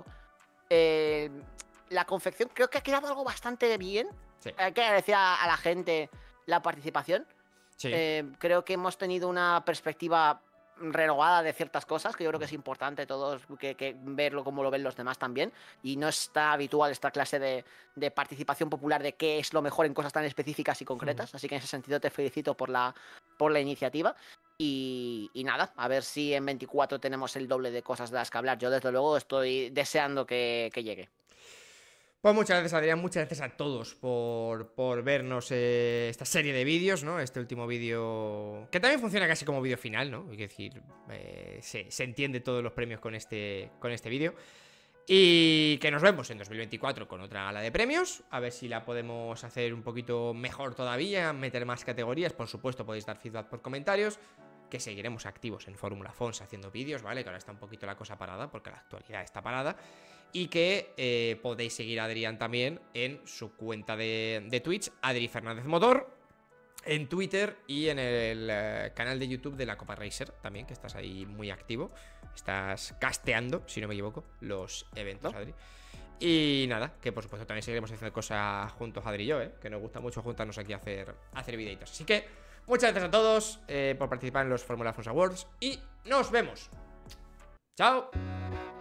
la confección. Creo que ha quedado algo bastante bien. Sí. Hay que agradecer a la gente la participación. Sí. Creo que hemos tenido una perspectiva renovada de ciertas cosas, que yo creo que es importante todos que verlo como lo ven los demás también, y no está habitual esta clase de participación popular de qué es lo mejor en cosas tan específicas y concretas, así que en ese sentido te felicito por la iniciativa. Y nada, a ver si en 24 tenemos el doble de cosas de las que hablar. Yo desde luego estoy deseando que llegue. Pues muchas gracias, Adrián, muchas gracias a todos por vernos esta serie de vídeos, ¿no? Este último vídeo, que también funciona casi como vídeo final, ¿no? Hay que decir, se entiende todos los premios con este vídeo. Y que nos vemos en 2024 con otra gala de premios, a ver si la podemos hacer un poquito mejor todavía, meter más categorías. Por supuesto podéis dar feedback por comentarios, que seguiremos activos en Fórmula Fons haciendo vídeos, ¿vale? Que ahora está un poquito la cosa parada, porque la actualidad está parada. Y que podéis seguir a Adrián también en su cuenta de Twitch, Adri Fernández Motor, en Twitter y en el canal de YouTube de la Copa Racer también, que estás ahí muy activo. Estás casteando, si no me equivoco, los eventos, ¿no? Adri. Y nada, que por supuesto también seguiremos haciendo cosas juntos, Adri y yo, que nos gusta mucho juntarnos aquí a hacer videitos. Así que muchas gracias a todos por participar en los Fórmula Fons Awards y nos vemos. ¡Chao!